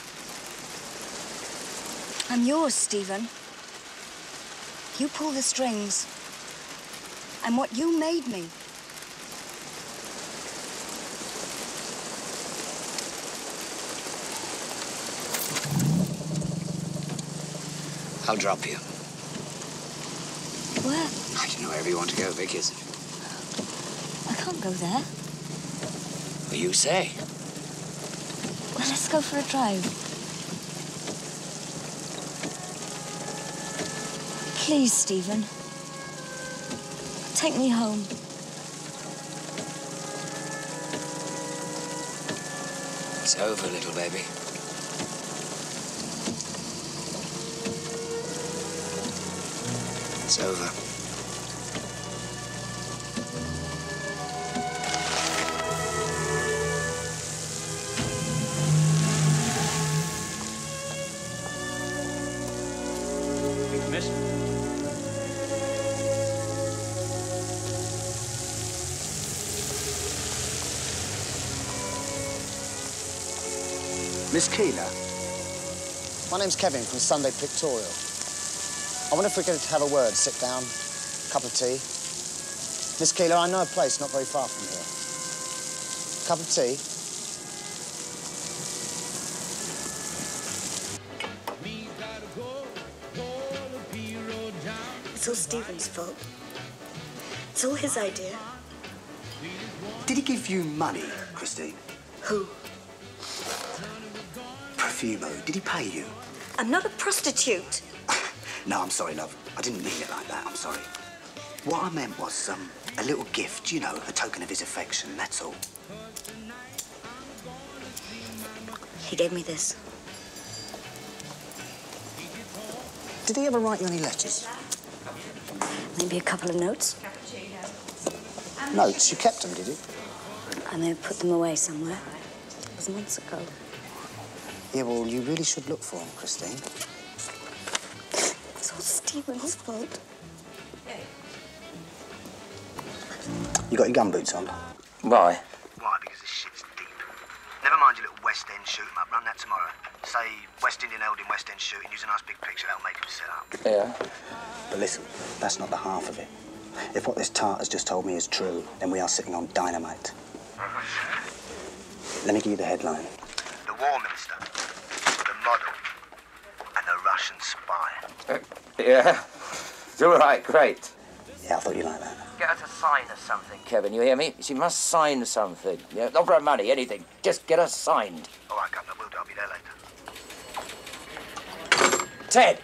I'm yours, Stephen. You pull the strings. I'm what you made me. I'll drop you. Where? I don't know wherever you want to go, Vic, is it? I can't go there. Well, you say. Well, let's go for a drive. Please, Stephen. Take me home. It's over, little baby. It's over. Miss? Miss Keeler? My name's Kevin from Sunday Pictorial. I wonder if we could have a word, sit down, cup of tea. Miss Keeler, I know a place not very far from here. Cup of tea? It's all Stephen's fault. It's all his idea. Did he give you money, Christine? Who? Profumo. Did he pay you? I'm not a prostitute. No, I'm sorry, love. I didn't mean it like that. I'm sorry. What I meant was, a little gift, you know, a token of his affection, that's all. He gave me this. Did he ever write you any letters? Maybe a couple of notes. Notes? You kept them, did you? I may have put them away somewhere. It was months ago. Yeah, well, you really should look for them, Christine. It's all Stephen's fault. You got your gumboots on? Why? Why? Because this shit's deep. Never mind your little West End shoot 'em up. Run that tomorrow. Say West Indian held in West End shooting. Use a nice big picture. That'll make 'em sit up. Yeah. But listen, that's not the half of it. If what this tart has just told me is true, then we are sitting on dynamite. Let me give you the headline. The War Minister, the model, and the Russian spy. Yeah. All right, great. Yeah, I thought you'd like that. Get her to sign us something, Kevin, you hear me? She must sign something. Yeah, not for her money, anything. Just get her signed. All right, Governor, we'll do. I'll be there later. Ted!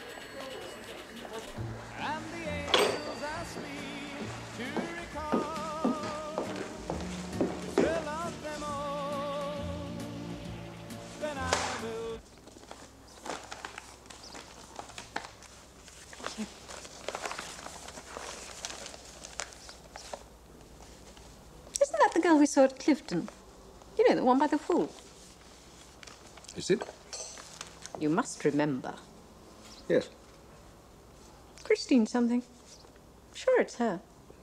Isn't that the girl we saw at Clifton? You know, the one by the pool. Is it? You must remember. Yes. Christine something. Sure it's her.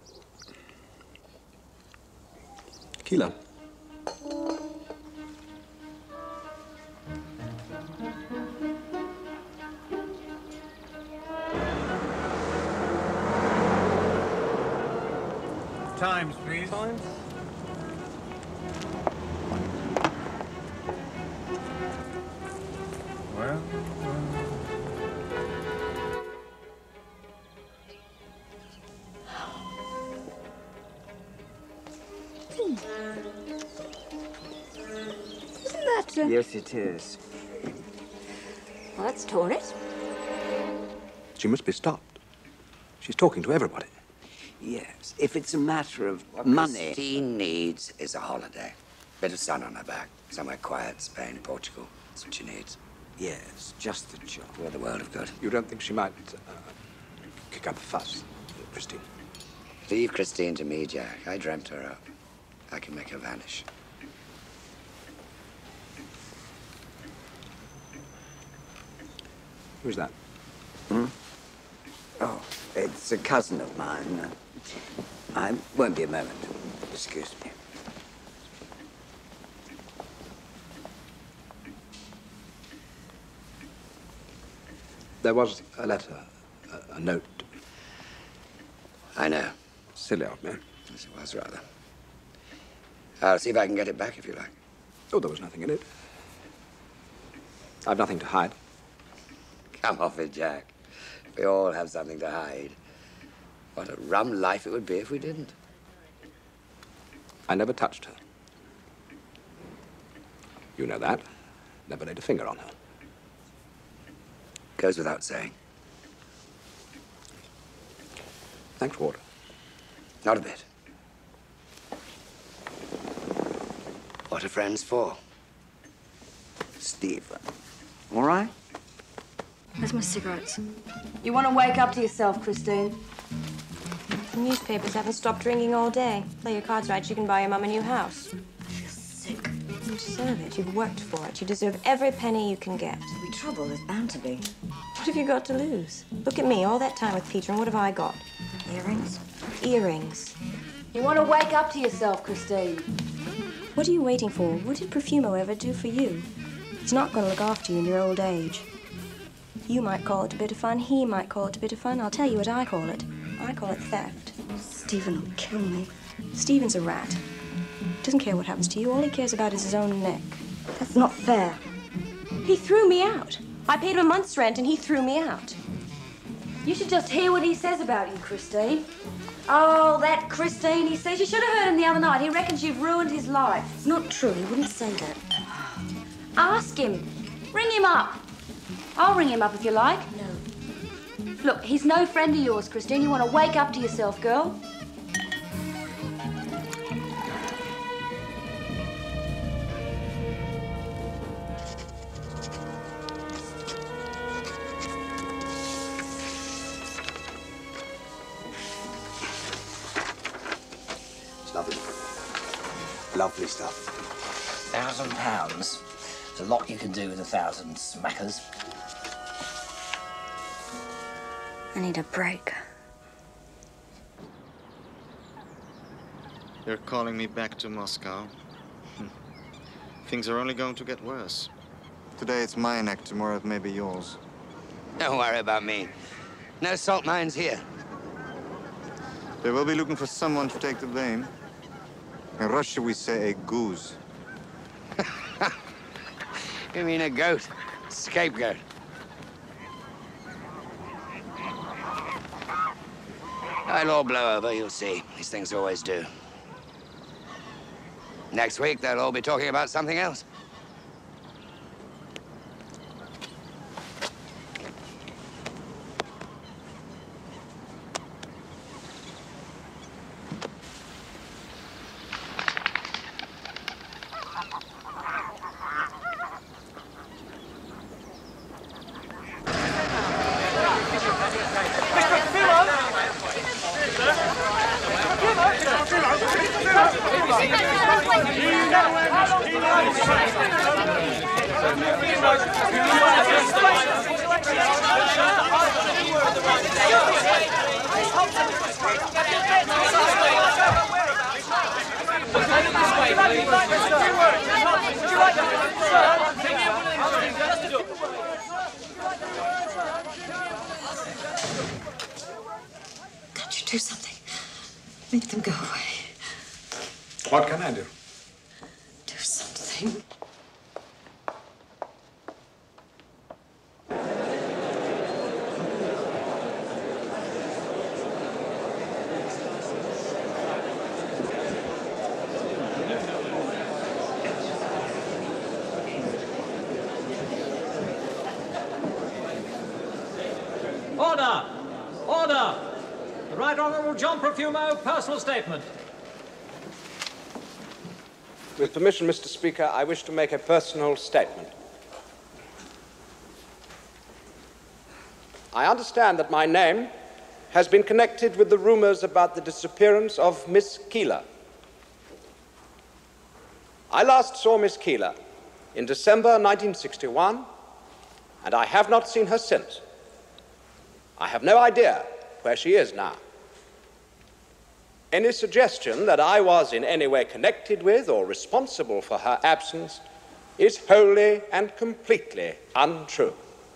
Keeler. Times, please. Times. Well. Isn't that... Yes, it is. Well, let's tour it. She must be stopped. She's talking to everybody. Yes, if it's a matter of money. Christine needs is a holiday. Bit of sun on her back. Somewhere quiet, Spain, Portugal. That's what she needs. Yes, just the job. For the world of good. You don't think she might kick up a fuss, Christine? Leave Christine to me, Jack. I dreamt her up. I can make her vanish. Who's that? Hmm? Oh, it's a cousin of mine. I won't be a moment. Excuse me. There was a letter, a note. I know. Silly old man. Yes, it was, rather. I'll see if I can get it back, if you like. Oh, there was nothing in it. I've nothing to hide. Come off it, Jack. We all have something to hide. What a rum life it would be if we didn't. I never touched her. You know that. Never laid a finger on her. Goes without saying. Thanks, Ward. Not a bit. What are friends for? Stephen. All right? Where's my cigarettes? You want to wake up to yourself, Christine. The newspapers haven't stopped ringing all day. Play your cards right, you can buy your mum a new house. You're sick. You deserve it. You've worked for it. You deserve every penny you can get. There'll be trouble. There's bound to be. What have you got to lose? Look at me, all that time with Peter, and what have I got? Earrings? Earrings. You want to wake up to yourself, Christine. What are you waiting for? What did Profumo ever do for you? He's not going to look after you in your old age. You might call it a bit of fun, he might call it a bit of fun. I'll tell you what I call it. I call it theft. Stephen will kill me. Stephen's a rat. Doesn't care what happens to you. All he cares about is his own neck. That's not fair. He threw me out. I paid him a month's rent and he threw me out. You should just hear what he says about you, Christine. Oh, that Christine, he says. You should have heard him the other night. He reckons you've ruined his life. It's not true. He wouldn't say that. Ask him. Ring him up. I'll ring him up if you like. No. Look, he's no friend of yours, Christine. You want to wake up to yourself, girl. Lovely stuff. £1,000. There's a lot you can do with 1,000 smackers. I need a break. You're calling me back to Moscow? Things are only going to get worse. Today it's my neck, tomorrow it may be yours. Don't worry about me. No salt mines here. They will be looking for someone to take the blame. In Russia, we say a goose. You mean a goat? Scapegoat. It'll all blow over, you'll see. These things always do. Next week, they'll all be talking about something else. Can't you do something? Make them go away. What can I do? Do something. Order! Order! The Right Honourable John Profumo, personal statement. With permission, Mr. Speaker, I wish to make a personal statement. I understand that my name has been connected with the rumors about the disappearance of Miss Keeler. I last saw Miss Keeler in December 1961, and I have not seen her since. I have no idea where she is now. Any suggestion that I was in any way connected with or responsible for her absence is wholly and completely untrue.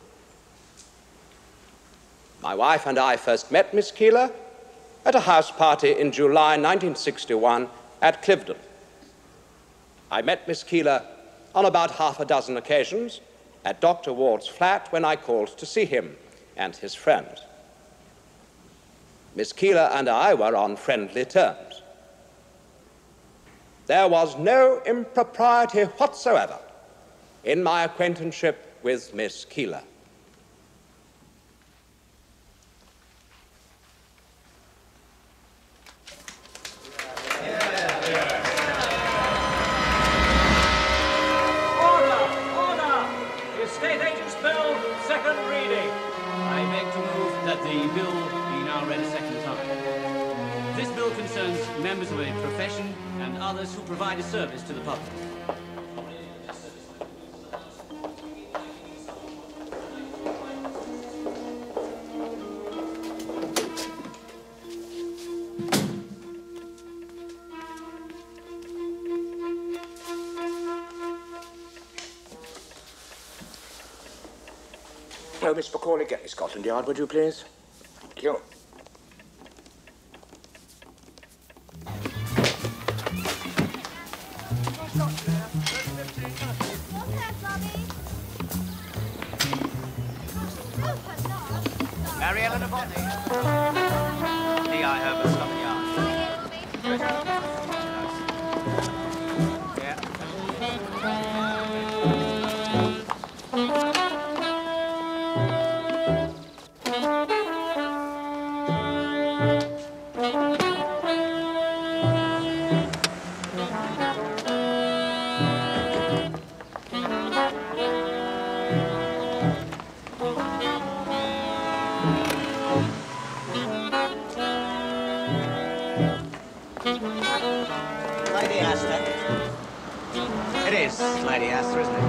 My wife and I first met Miss Keeler at a house party in July 1961 at Cliveden. I met Miss Keeler on about half a dozen occasions at Dr. Ward's flat when I called to see him and his friends. Miss Keeler and I were on friendly terms. There was no impropriety whatsoever in my acquaintanceship with Miss Keeler. The Estate Agents Bill, second reading. I beg to move that the bill be now read a second time. This bill concerns members of a profession and others who provide a service to the public. Hello, Miss Macaulay. Get me Scotland Yard, would you, please? Thank you. Mary Ellen of Botany. D.I. Herbert, Scotland Yard. Lady Astor. It is Lady Astor, isn't it?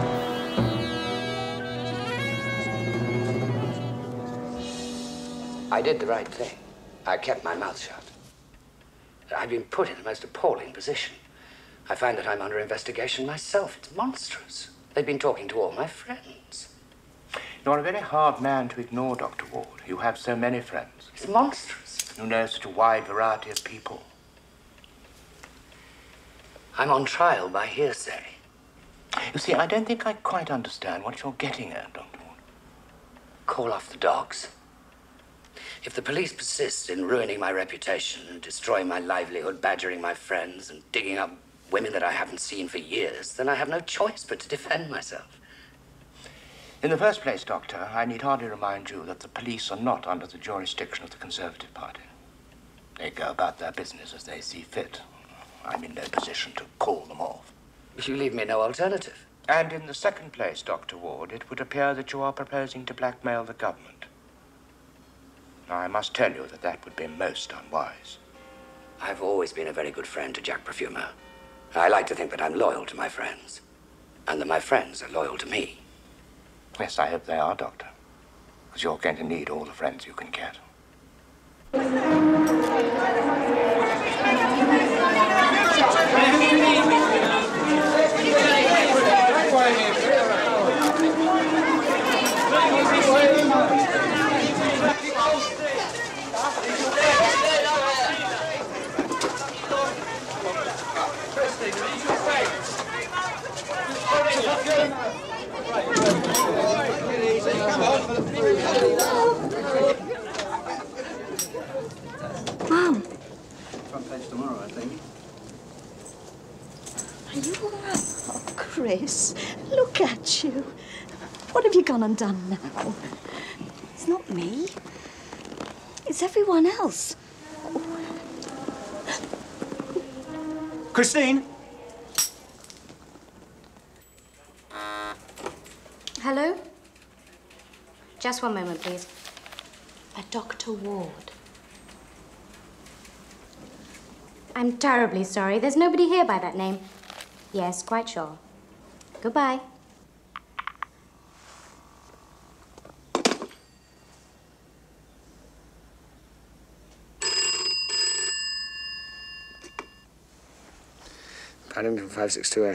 I did the right thing. I kept my mouth shut. I've been put in the most appalling position. I find that I'm under investigation myself. It's monstrous. They've been talking to all my friends. You're a very hard man to ignore, Dr. Ward. You have so many friends. It's monstrous. You know such a wide variety of people. I'm on trial by hearsay. You see, I don't think I quite understand what you're getting at, Dr. Ward. Call off the dogs. If the police persist in ruining my reputation and destroying my livelihood, badgering my friends, and digging up women that I haven't seen for years, then I have no choice but to defend myself. In the first place, Doctor, I need hardly remind you that the police are not under the jurisdiction of the Conservative Party. They go about their business as they see fit. I'm in no position to call them off. You leave me no alternative. And in the second place, Dr. Ward, it would appear that you are proposing to blackmail the government. Now, I must tell you that that would be most unwise. I've always been a very good friend to Jack Perfumer. I like to think that I'm loyal to my friends, and that my friends are loyal to me. Yes, I hope they are, Doctor. Because you're going to need all the friends you can get. Mom, Front page tomorrow, I think. are you all right? Oh, Chris, look at you. What have you gone and done now? It's not me. It's everyone else. Christine? Hello? Just one moment, please. A Dr. Ward. I'm terribly sorry. There's nobody here by that name. Yes, quite sure. Goodbye. Paddington 5628.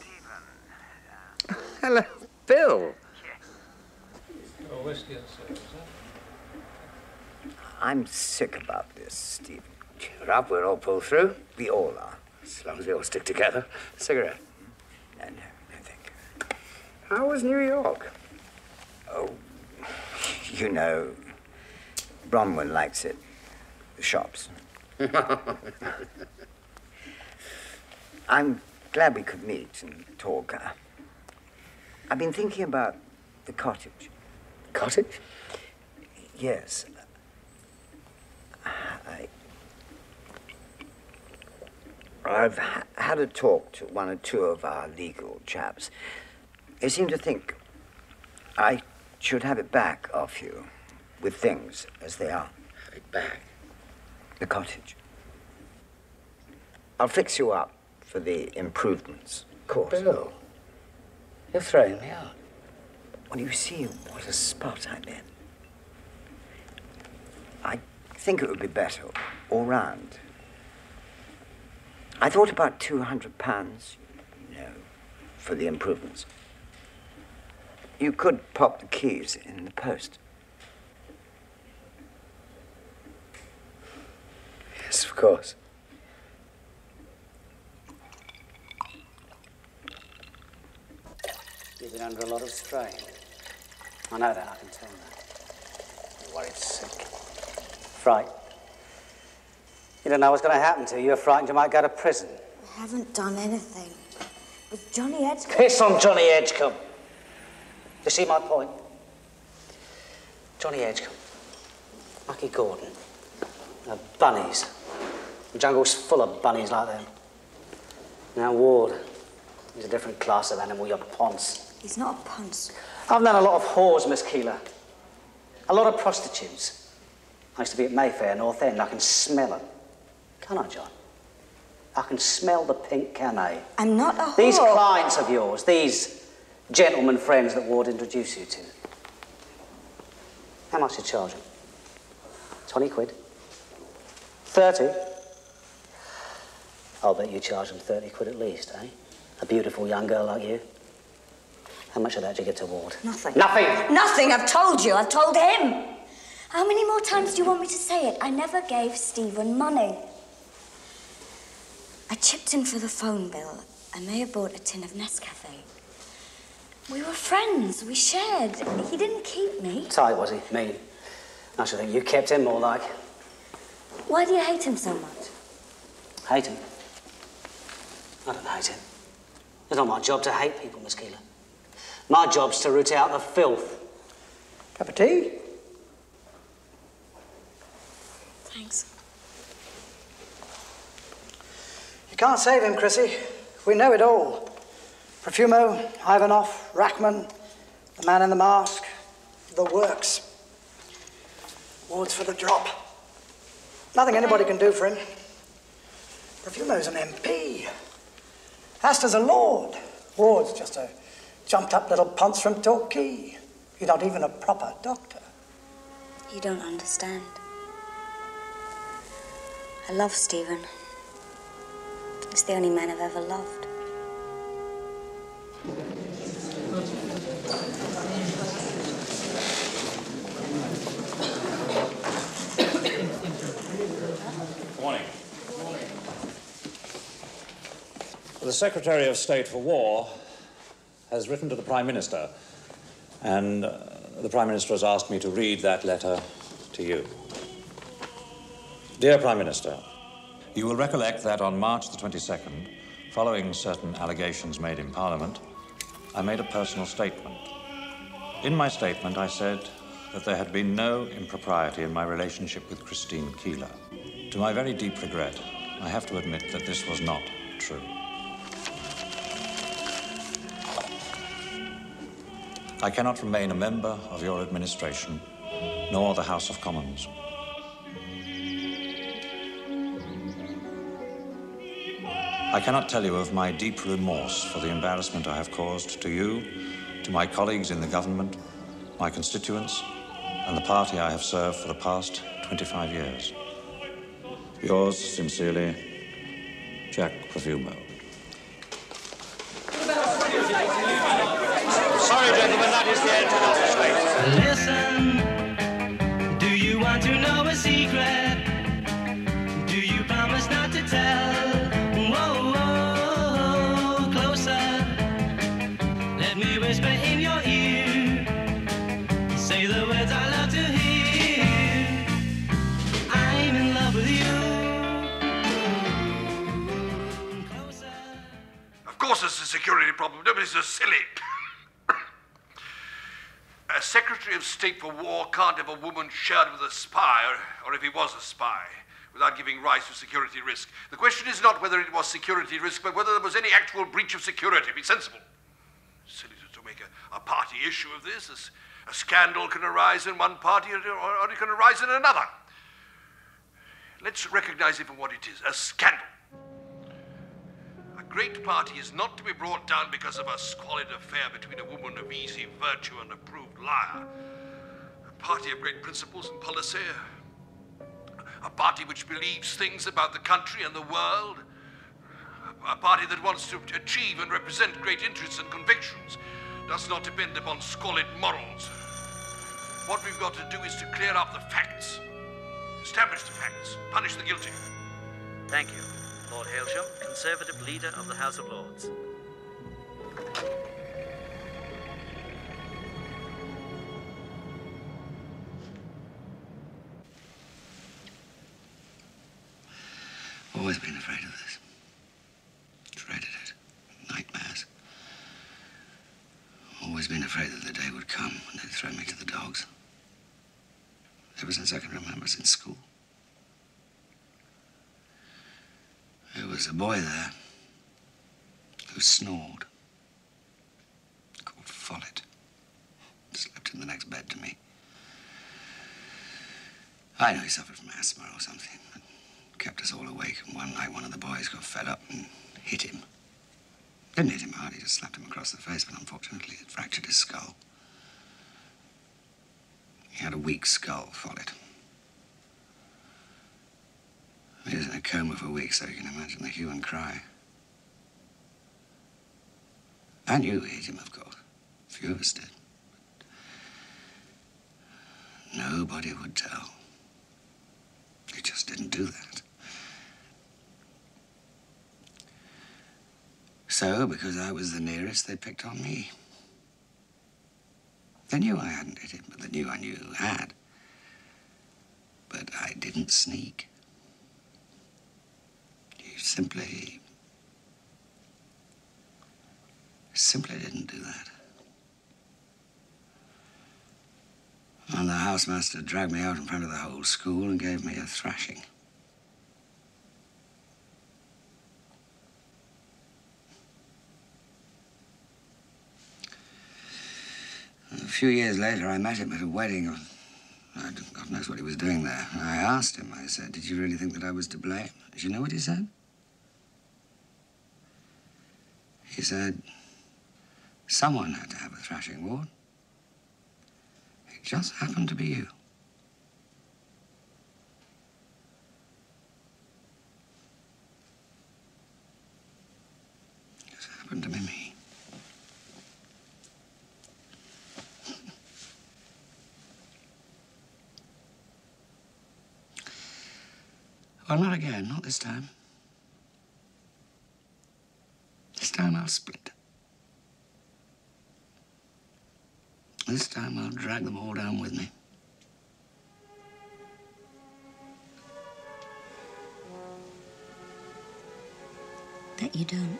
Hello, Bill. Oh, whiskey and soda, is that? I'm sick about this, Stephen. Cheer up, we'll all pull through. We all are, as long as we all stick together. Cigarette? No, thank you. How was New York? Oh, you know, Bronwyn likes it. The shops. I'm glad we could meet and talk. I've been thinking about the cottage. Cottage? Yes. I've had a talk to one or two of our legal chaps. They seem to think I should have it back off you, with things as they are. Have it back? The cottage. I'll fix you up for the improvements, of course. Bill, you're throwing me out. Well, you see what a spot I'm in. I think it would be better all round. I thought about £200, you know, for the improvements. You could pop the keys in the post. Yes, of course. You've been under a lot of strain. I know that, I can tell that. You're worried sick. Fright. You don't know what's going to happen to you. You're frightened you might go to prison. I haven't done anything. With Johnny Edgecombe. Piss on Johnny Edgecombe. You see my point? Johnny Edgecombe. Lucky Gordon. Bunnies. The jungle's full of bunnies like them. Now Ward. He's a different class of animal, you're ponce. He's not a ponce. I've known a lot of whores, Miss Keeler. A lot of prostitutes. I used to be at Mayfair, North End. I can smell them. Can't I, John? I can smell the pink came. I'm not a whore. These clients of yours, these gentlemen friends that Ward introduced you to. How much you charge them? 20 quid? 30? I'll bet you charge them 30 quid at least, eh? A beautiful young girl like you. How much of that did you get to Ward? Nothing. Nothing! Nothing, I've told you. I've told him. How many more times do you want me to say it? I never gave Stephen money. I chipped in for the phone bill. I may have bought a tin of Nescafe. We were friends. We shared. He didn't keep me. Tight, was he? Mean. I should think you kept him more like. Why do you hate him so much? Hate him? I don't hate him. It's not my job to hate people, Miss Keeler. My job's to root out the filth. Cup of tea? Thanks. You can't save him, Chrissy. We know it all. Profumo, Ivanov, Rachman, the man in the mask, the works. Ward's for the drop. Nothing anybody can do for him. Profumo's an MP. Astor's a lord. Ward's just a jumped-up little ponce from Torquay. You're not even a proper doctor. You don't understand. I love Stephen. He's the only man I've ever loved. Morning. The Secretary of State for War has written to the Prime Minister, and the Prime Minister has asked me to read that letter to you. Dear Prime Minister, you will recollect that on March the 22nd, following certain allegations made in Parliament, I made a personal statement. In my statement, I said that there had been no impropriety in my relationship with Christine Keeler. To my very deep regret, I have to admit that this was not true. I cannot remain a member of your administration, nor the House of Commons. I cannot tell you of my deep remorse for the embarrassment I have caused to you, to my colleagues in the government, my constituents, and the party I have served for the past 25 years. Yours sincerely, Jack Profumo. Sorry, gentlemen, that is the end of the statement. Listen, do you want to know a secret? Do you promise not to tell? Whoa, whoa, closer. Let me whisper in your ear. Say the words I love to hear. I'm in love with you. Of course it's a security problem. Nobody's so silly. A Secretary of State for War can't have a woman shared with a spy, or if he was a spy, without giving rise to security risk. The question is not whether it was security risk, but whether there was any actual breach of security. Be sensible. Silly to make a party issue of this. A scandal can arise in one party, or it can arise in another. Let's recognize it for what it is, a scandal. A great party is not to be brought down because of a squalid affair between a woman of easy virtue and a proved liar. A party of great principles and policy. A party which believes things about the country and the world. A party that wants to achieve and represent great interests and convictions. does not depend upon squalid morals. What we've got to do is to clear up the facts. Establish the facts. Punish the guilty. Thank you, Lord Hailsham, Conservative Leader of the House of Lords. Always been afraid of this. Dreaded it. Nightmares. Always been afraid that the day would come when they'd throw me to the dogs. Ever since I can remember, since school. There was a boy there who snored, called Follett. Slept in the next bed to me. I know he suffered from asthma or something, but kept us all awake, and one night one of the boys got fed up and hit him. Didn't hit him hard, he just slapped him across the face, but unfortunately it fractured his skull. He had a weak skull, Follett. He was in a coma for weeks, so you can imagine the hue and cry. I knew he hit him, of course. A few of us did. But nobody would tell. He just didn't do that. So, because I was the nearest, they picked on me. They knew I hadn't hit him, but they knew I knew who had. But I didn't sneak. You simply didn't do that. And the housemaster dragged me out in front of the whole school and gave me a thrashing. A few years later, I met him at a wedding. God knows what he was doing there. And I asked him, I said, "Did you really think that I was to blame?" Did you know what he said? He said, "Someone had to have a thrashing, Ward. It just happened to be you." It just happened to be me. Well, not again, not this time. This time I'll split. This time I'll drag them all down with me. Bet you don't.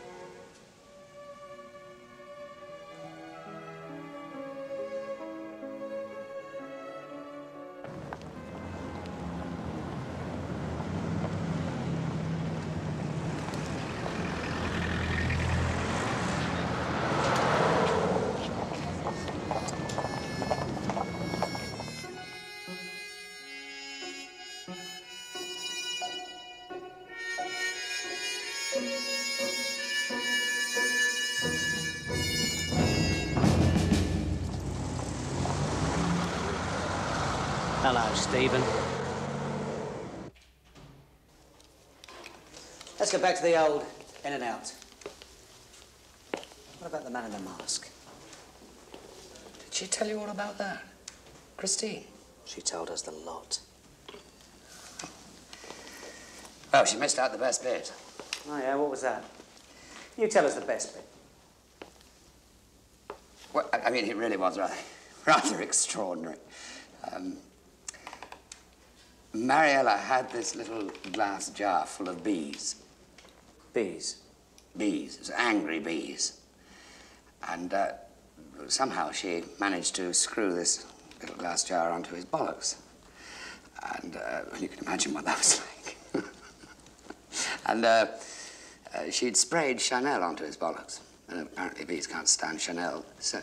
Hello, Stephen. Let's go back to the old in and out. What about the man in the mask? Did she tell you all about that? Christine? She told us the lot. Oh, she missed out the best bit. Oh, yeah, what was that? You tell us the best bit. Well, I mean, it really was rather extraordinary. Mariella had this little glass jar full of bees. Bees? Bees. It was angry bees. And somehow she managed to screw this little glass jar onto his bollocks. And you can imagine what that was like. And she'd sprayed Chanel onto his bollocks. And apparently bees can't stand Chanel. So,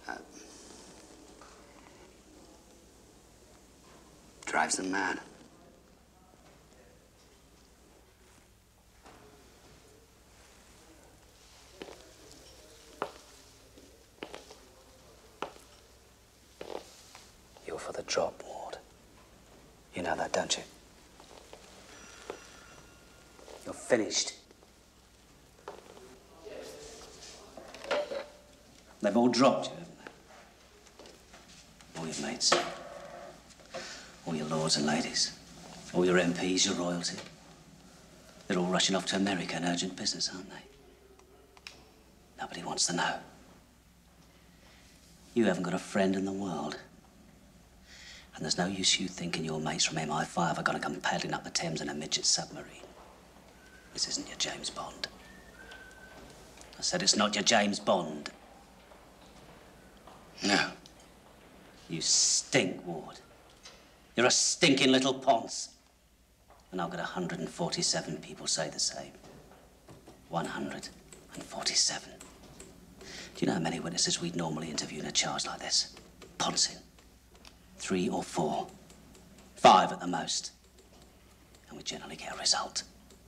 drives them mad. You're for the job, Ward. You know that, don't you? You're finished. They've all dropped you, haven't they? All your mates, all your lords and ladies, all your MPs, your royalty. They're all rushing off to America on urgent business, aren't they? Nobody wants to know. You haven't got a friend in the world. And there's no use you thinking your mates from MI5 are going to come paddling up the Thames in a midget submarine. This isn't your James Bond. I said it's not your James Bond. No. You stink, Ward. You're a stinking little ponce. And I've got 147 people say the same. 147. Do you know how many witnesses we'd normally interview in a charge like this? Poncing. 3 or 4. 5 at the most. And we generally get a result.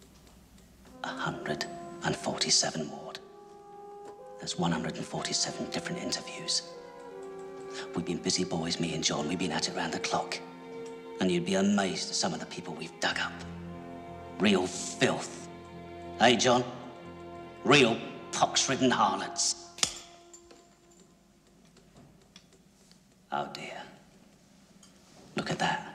147, Ward. There's 147 different interviews. We've been busy boys, me and John. We've been at it round the clock. And you'd be amazed at some of the people we've dug up. Real filth. Hey, John? Real pox-ridden harlots. Oh, dear. Look at that.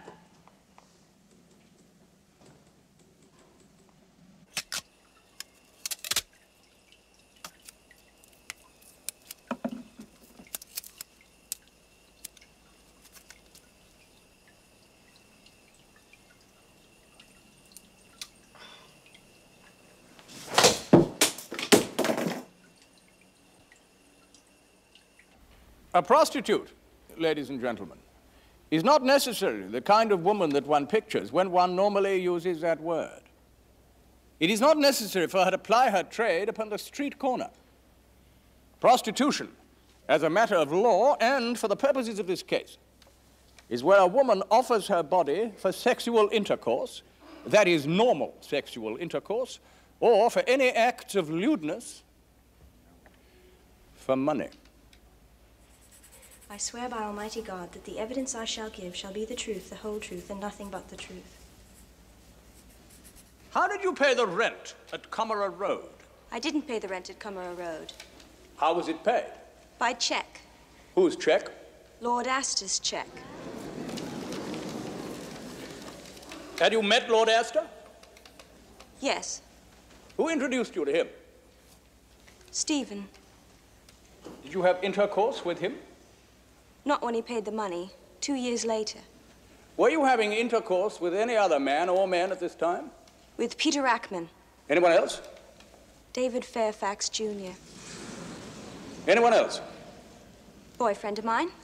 A prostitute, ladies and gentlemen, is not necessarily the kind of woman that one pictures when one normally uses that word. It is not necessary for her to ply her trade upon the street corner. Prostitution, as a matter of law and for the purposes of this case, is where a woman offers her body for sexual intercourse, that is normal sexual intercourse, or for any acts of lewdness for money. I swear by Almighty God that the evidence I shall give shall be the truth, the whole truth, and nothing but the truth. How did you pay the rent at Commera Road? I didn't pay the rent at Commera Road. How was it paid? By check. Whose check? Lord Astor's check. Had you met Lord Astor? Yes. Who introduced you to him? Stephen. Did you have intercourse with him? Not when he paid the money. 2 years later. Were you having intercourse with any other man or men at this time? With Peter Ackman. Anyone else? David Fairfax, Jr. Anyone else? Boyfriend of mine.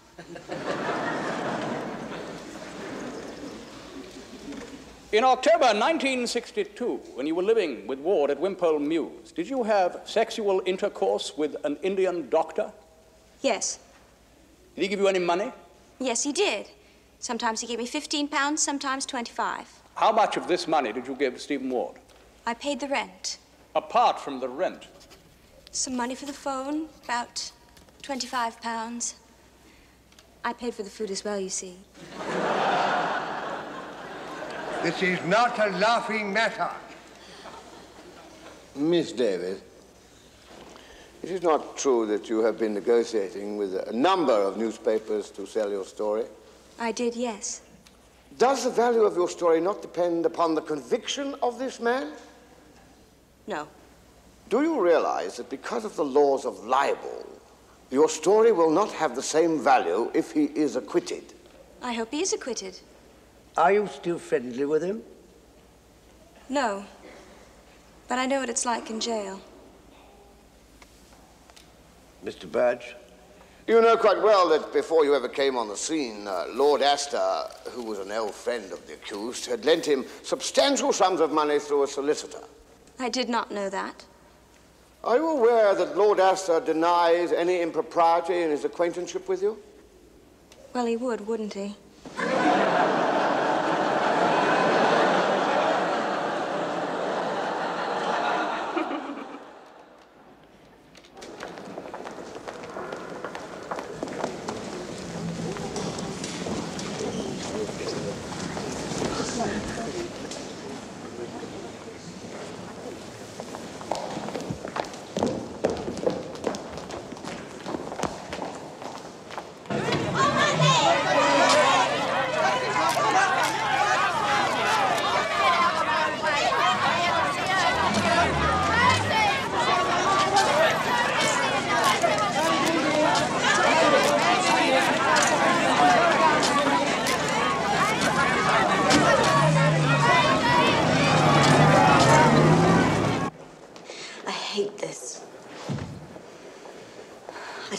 In October 1962, when you were living with Ward at Wimpole Mews, did you have sexual intercourse with an Indian doctor? Yes. Did he give you any money? Yes, he did. Sometimes he gave me £15, sometimes 25. How much of this money did you give Stephen Ward? I paid the rent. Apart from the rent? Some money for the phone, about £25. I paid for the food as well, you see. This is not a laughing matter. Miss Davis, it is not true that you have been negotiating with a number of newspapers to sell your story. I did, yes. Does the value of your story not depend upon the conviction of this man? No. Do you realize that because of the laws of libel, your story will not have the same value if he is acquitted? I hope he is acquitted. Are you still friendly with him? No. But I know what it's like in jail. Mr. Badge? You know quite well that before you ever came on the scene, Lord Astor, who was an old friend of the accused, had lent him substantial sums of money through a solicitor. I did not know that. Are you aware that Lord Astor denies any impropriety in his acquaintanceship with you? Well, he would, wouldn't he?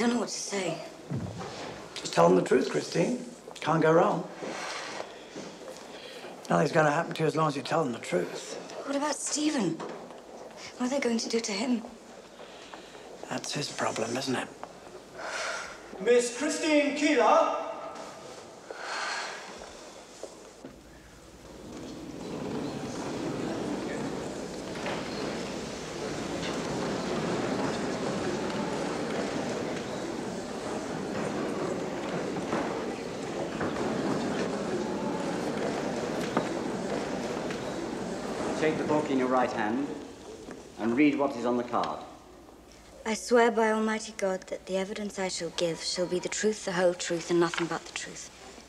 don't know what to say. Just tell them the truth, Christine. Can't go wrong. Nothing's going to happen to you as long as you tell them the truth. What about Stephen? What are they going to do to him? That's his problem, isn't it? Miss Christine Keeler. Take the book in your right hand and read what is on the card. I swear by Almighty God that the evidence I shall give shall be the truth, the whole truth, and nothing but the truth.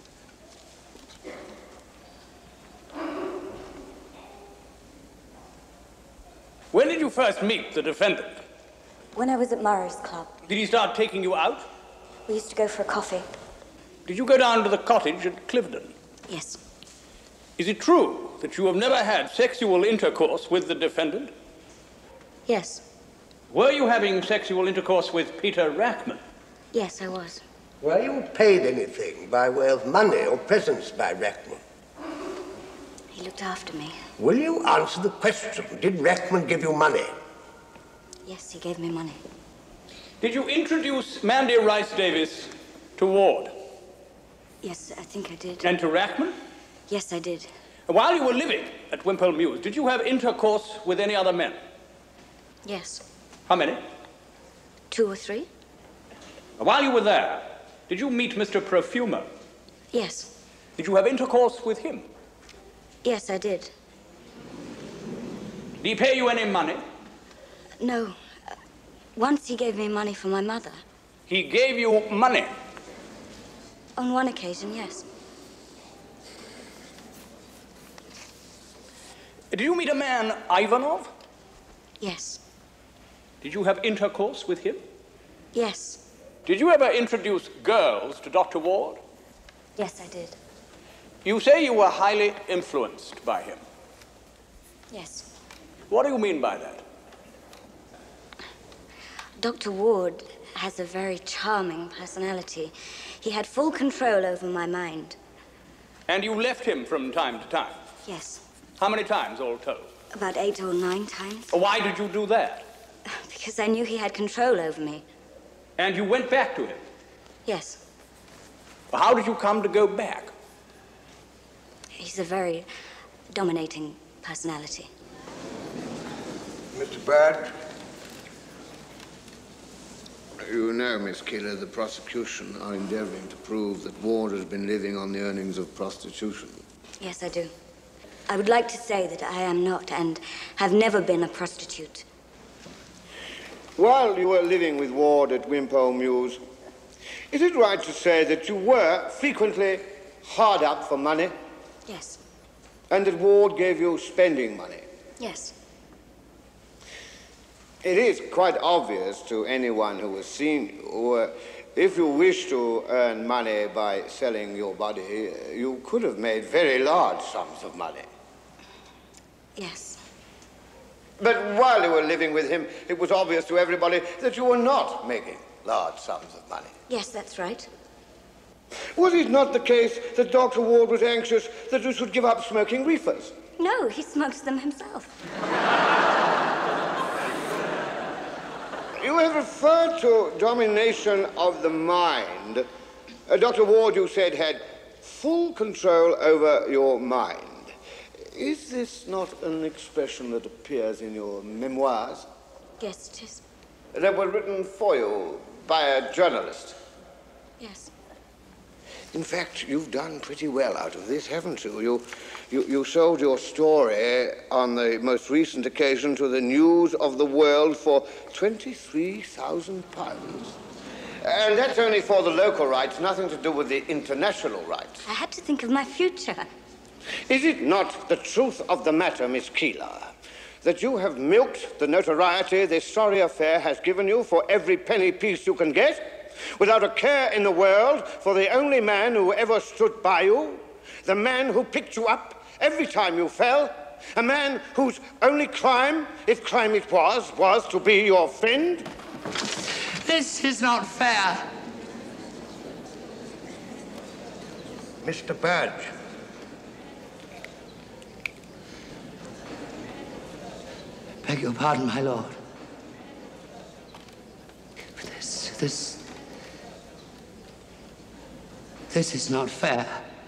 When did you first meet the defendant? When I was at Murray's club, Did he start taking you out? we used to go for a coffee. Did you go down to the cottage at Cliveden? Yes. Is it true that you have never had sexual intercourse with the defendant? Yes. Were you having sexual intercourse with Peter Rackman? Yes, I was. Were you paid anything by way of money or presents by Rackman? He looked after me. Will you answer the question? Did Rackman give you money? Yes, he gave me money. Did you introduce Mandy Rice Davis to Ward? Yes, I think I did. And to Rackman? Yes, I did. While you were living at Wimpole Mews, did you have intercourse with any other men? Yes. How many? 2 or 3? While you were there, did you meet Mr. Perfumer? Yes. Did you have intercourse with him? Yes, I did. Did he pay you any money? No. Once he gave me money for my mother. He gave you money? On one occasion, yes. Did you meet a man, Ivanov? Yes. Did you have intercourse with him? Yes. Did you ever introduce girls to Dr. Ward? Yes, I did. You say you were highly influenced by him. Yes. What do you mean by that? Dr. Ward has a very charming personality. He had full control over my mind. And you left him from time to time? Yes. How many times, all told? About 8 or 9 times. Why did you do that? Because I knew he had control over me. And you went back to him? Yes. Well, how did you come to go back? He's a very dominating personality. Mr. Bird? You know, Miss Keeler, the prosecution are endeavoring to prove that Ward has been living on the earnings of prostitution. Yes, I do. I would like to say that I am not and have never been a prostitute. While you were living with Ward at Wimpole Mews, is it right to say that you were frequently hard up for money? Yes. And that Ward gave you spending money? Yes. It is quite obvious to anyone who has seen you, if you wish to earn money by selling your body, you could have made very large sums of money. Yes. But while you were living with him, it was obvious to everybody that you were not making large sums of money. Yes, that's right. Was it not the case that Dr. Ward was anxious that you should give up smoking reefers? No, he smokes them himself. You have referred to domination of the mind. Dr. Ward, you said, had full control over your mind. Is this not an expression that appears in your memoirs? Yes, it is. That were written for you by a journalist? Yes. In fact, you've done pretty well out of this, haven't you? You sold your story on the most recent occasion to the News of the World for £23,000. And that's only for the local rights, nothing to do with the international rights. I had to think of my future. Is it not the truth of the matter, Miss Keeler, that you have milked the notoriety this sorry affair has given you for every penny piece you can get, without a care in the world for the only man who ever stood by you, the man who picked you up every time you fell, a man whose only crime, if crime it was to be your friend? This is not fair. Mr. Badge. Beg your pardon, my lord. This is not fair.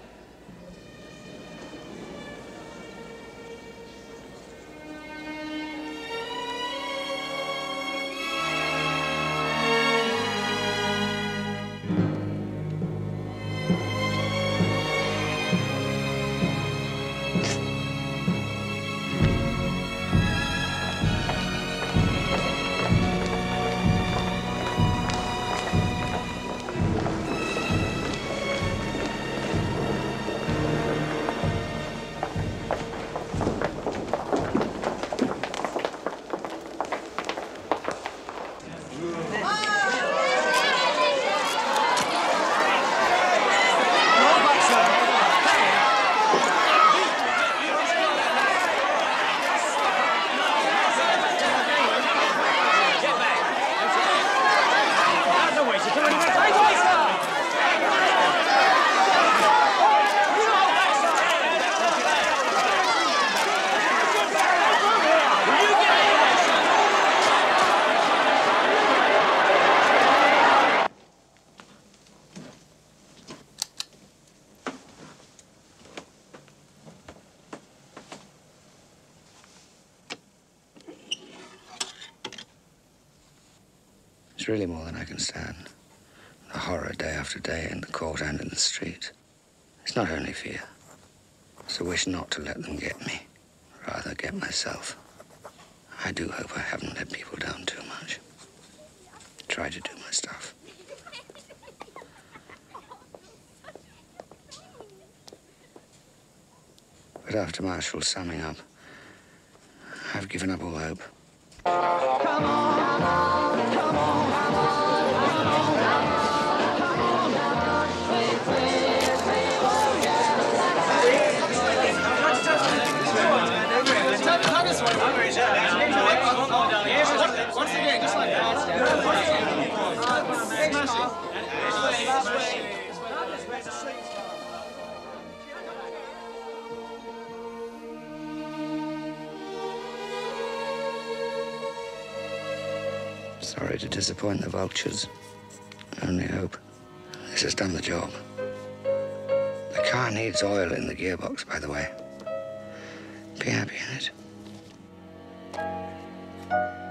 It's really more than I can stand. The horror day after day in the court and in the street. It's not only fear. It's a wish not to let them get me, rather get myself. I do hope I haven't let people down too much. Try to do my stuff. But after Marshall's summing up, I've given up all hope. Come on, come on. Once again, just like that. Sorry to disappoint the vultures. Only hope this has done the job. The car needs oil in the gearbox, by the way. Be happy in it.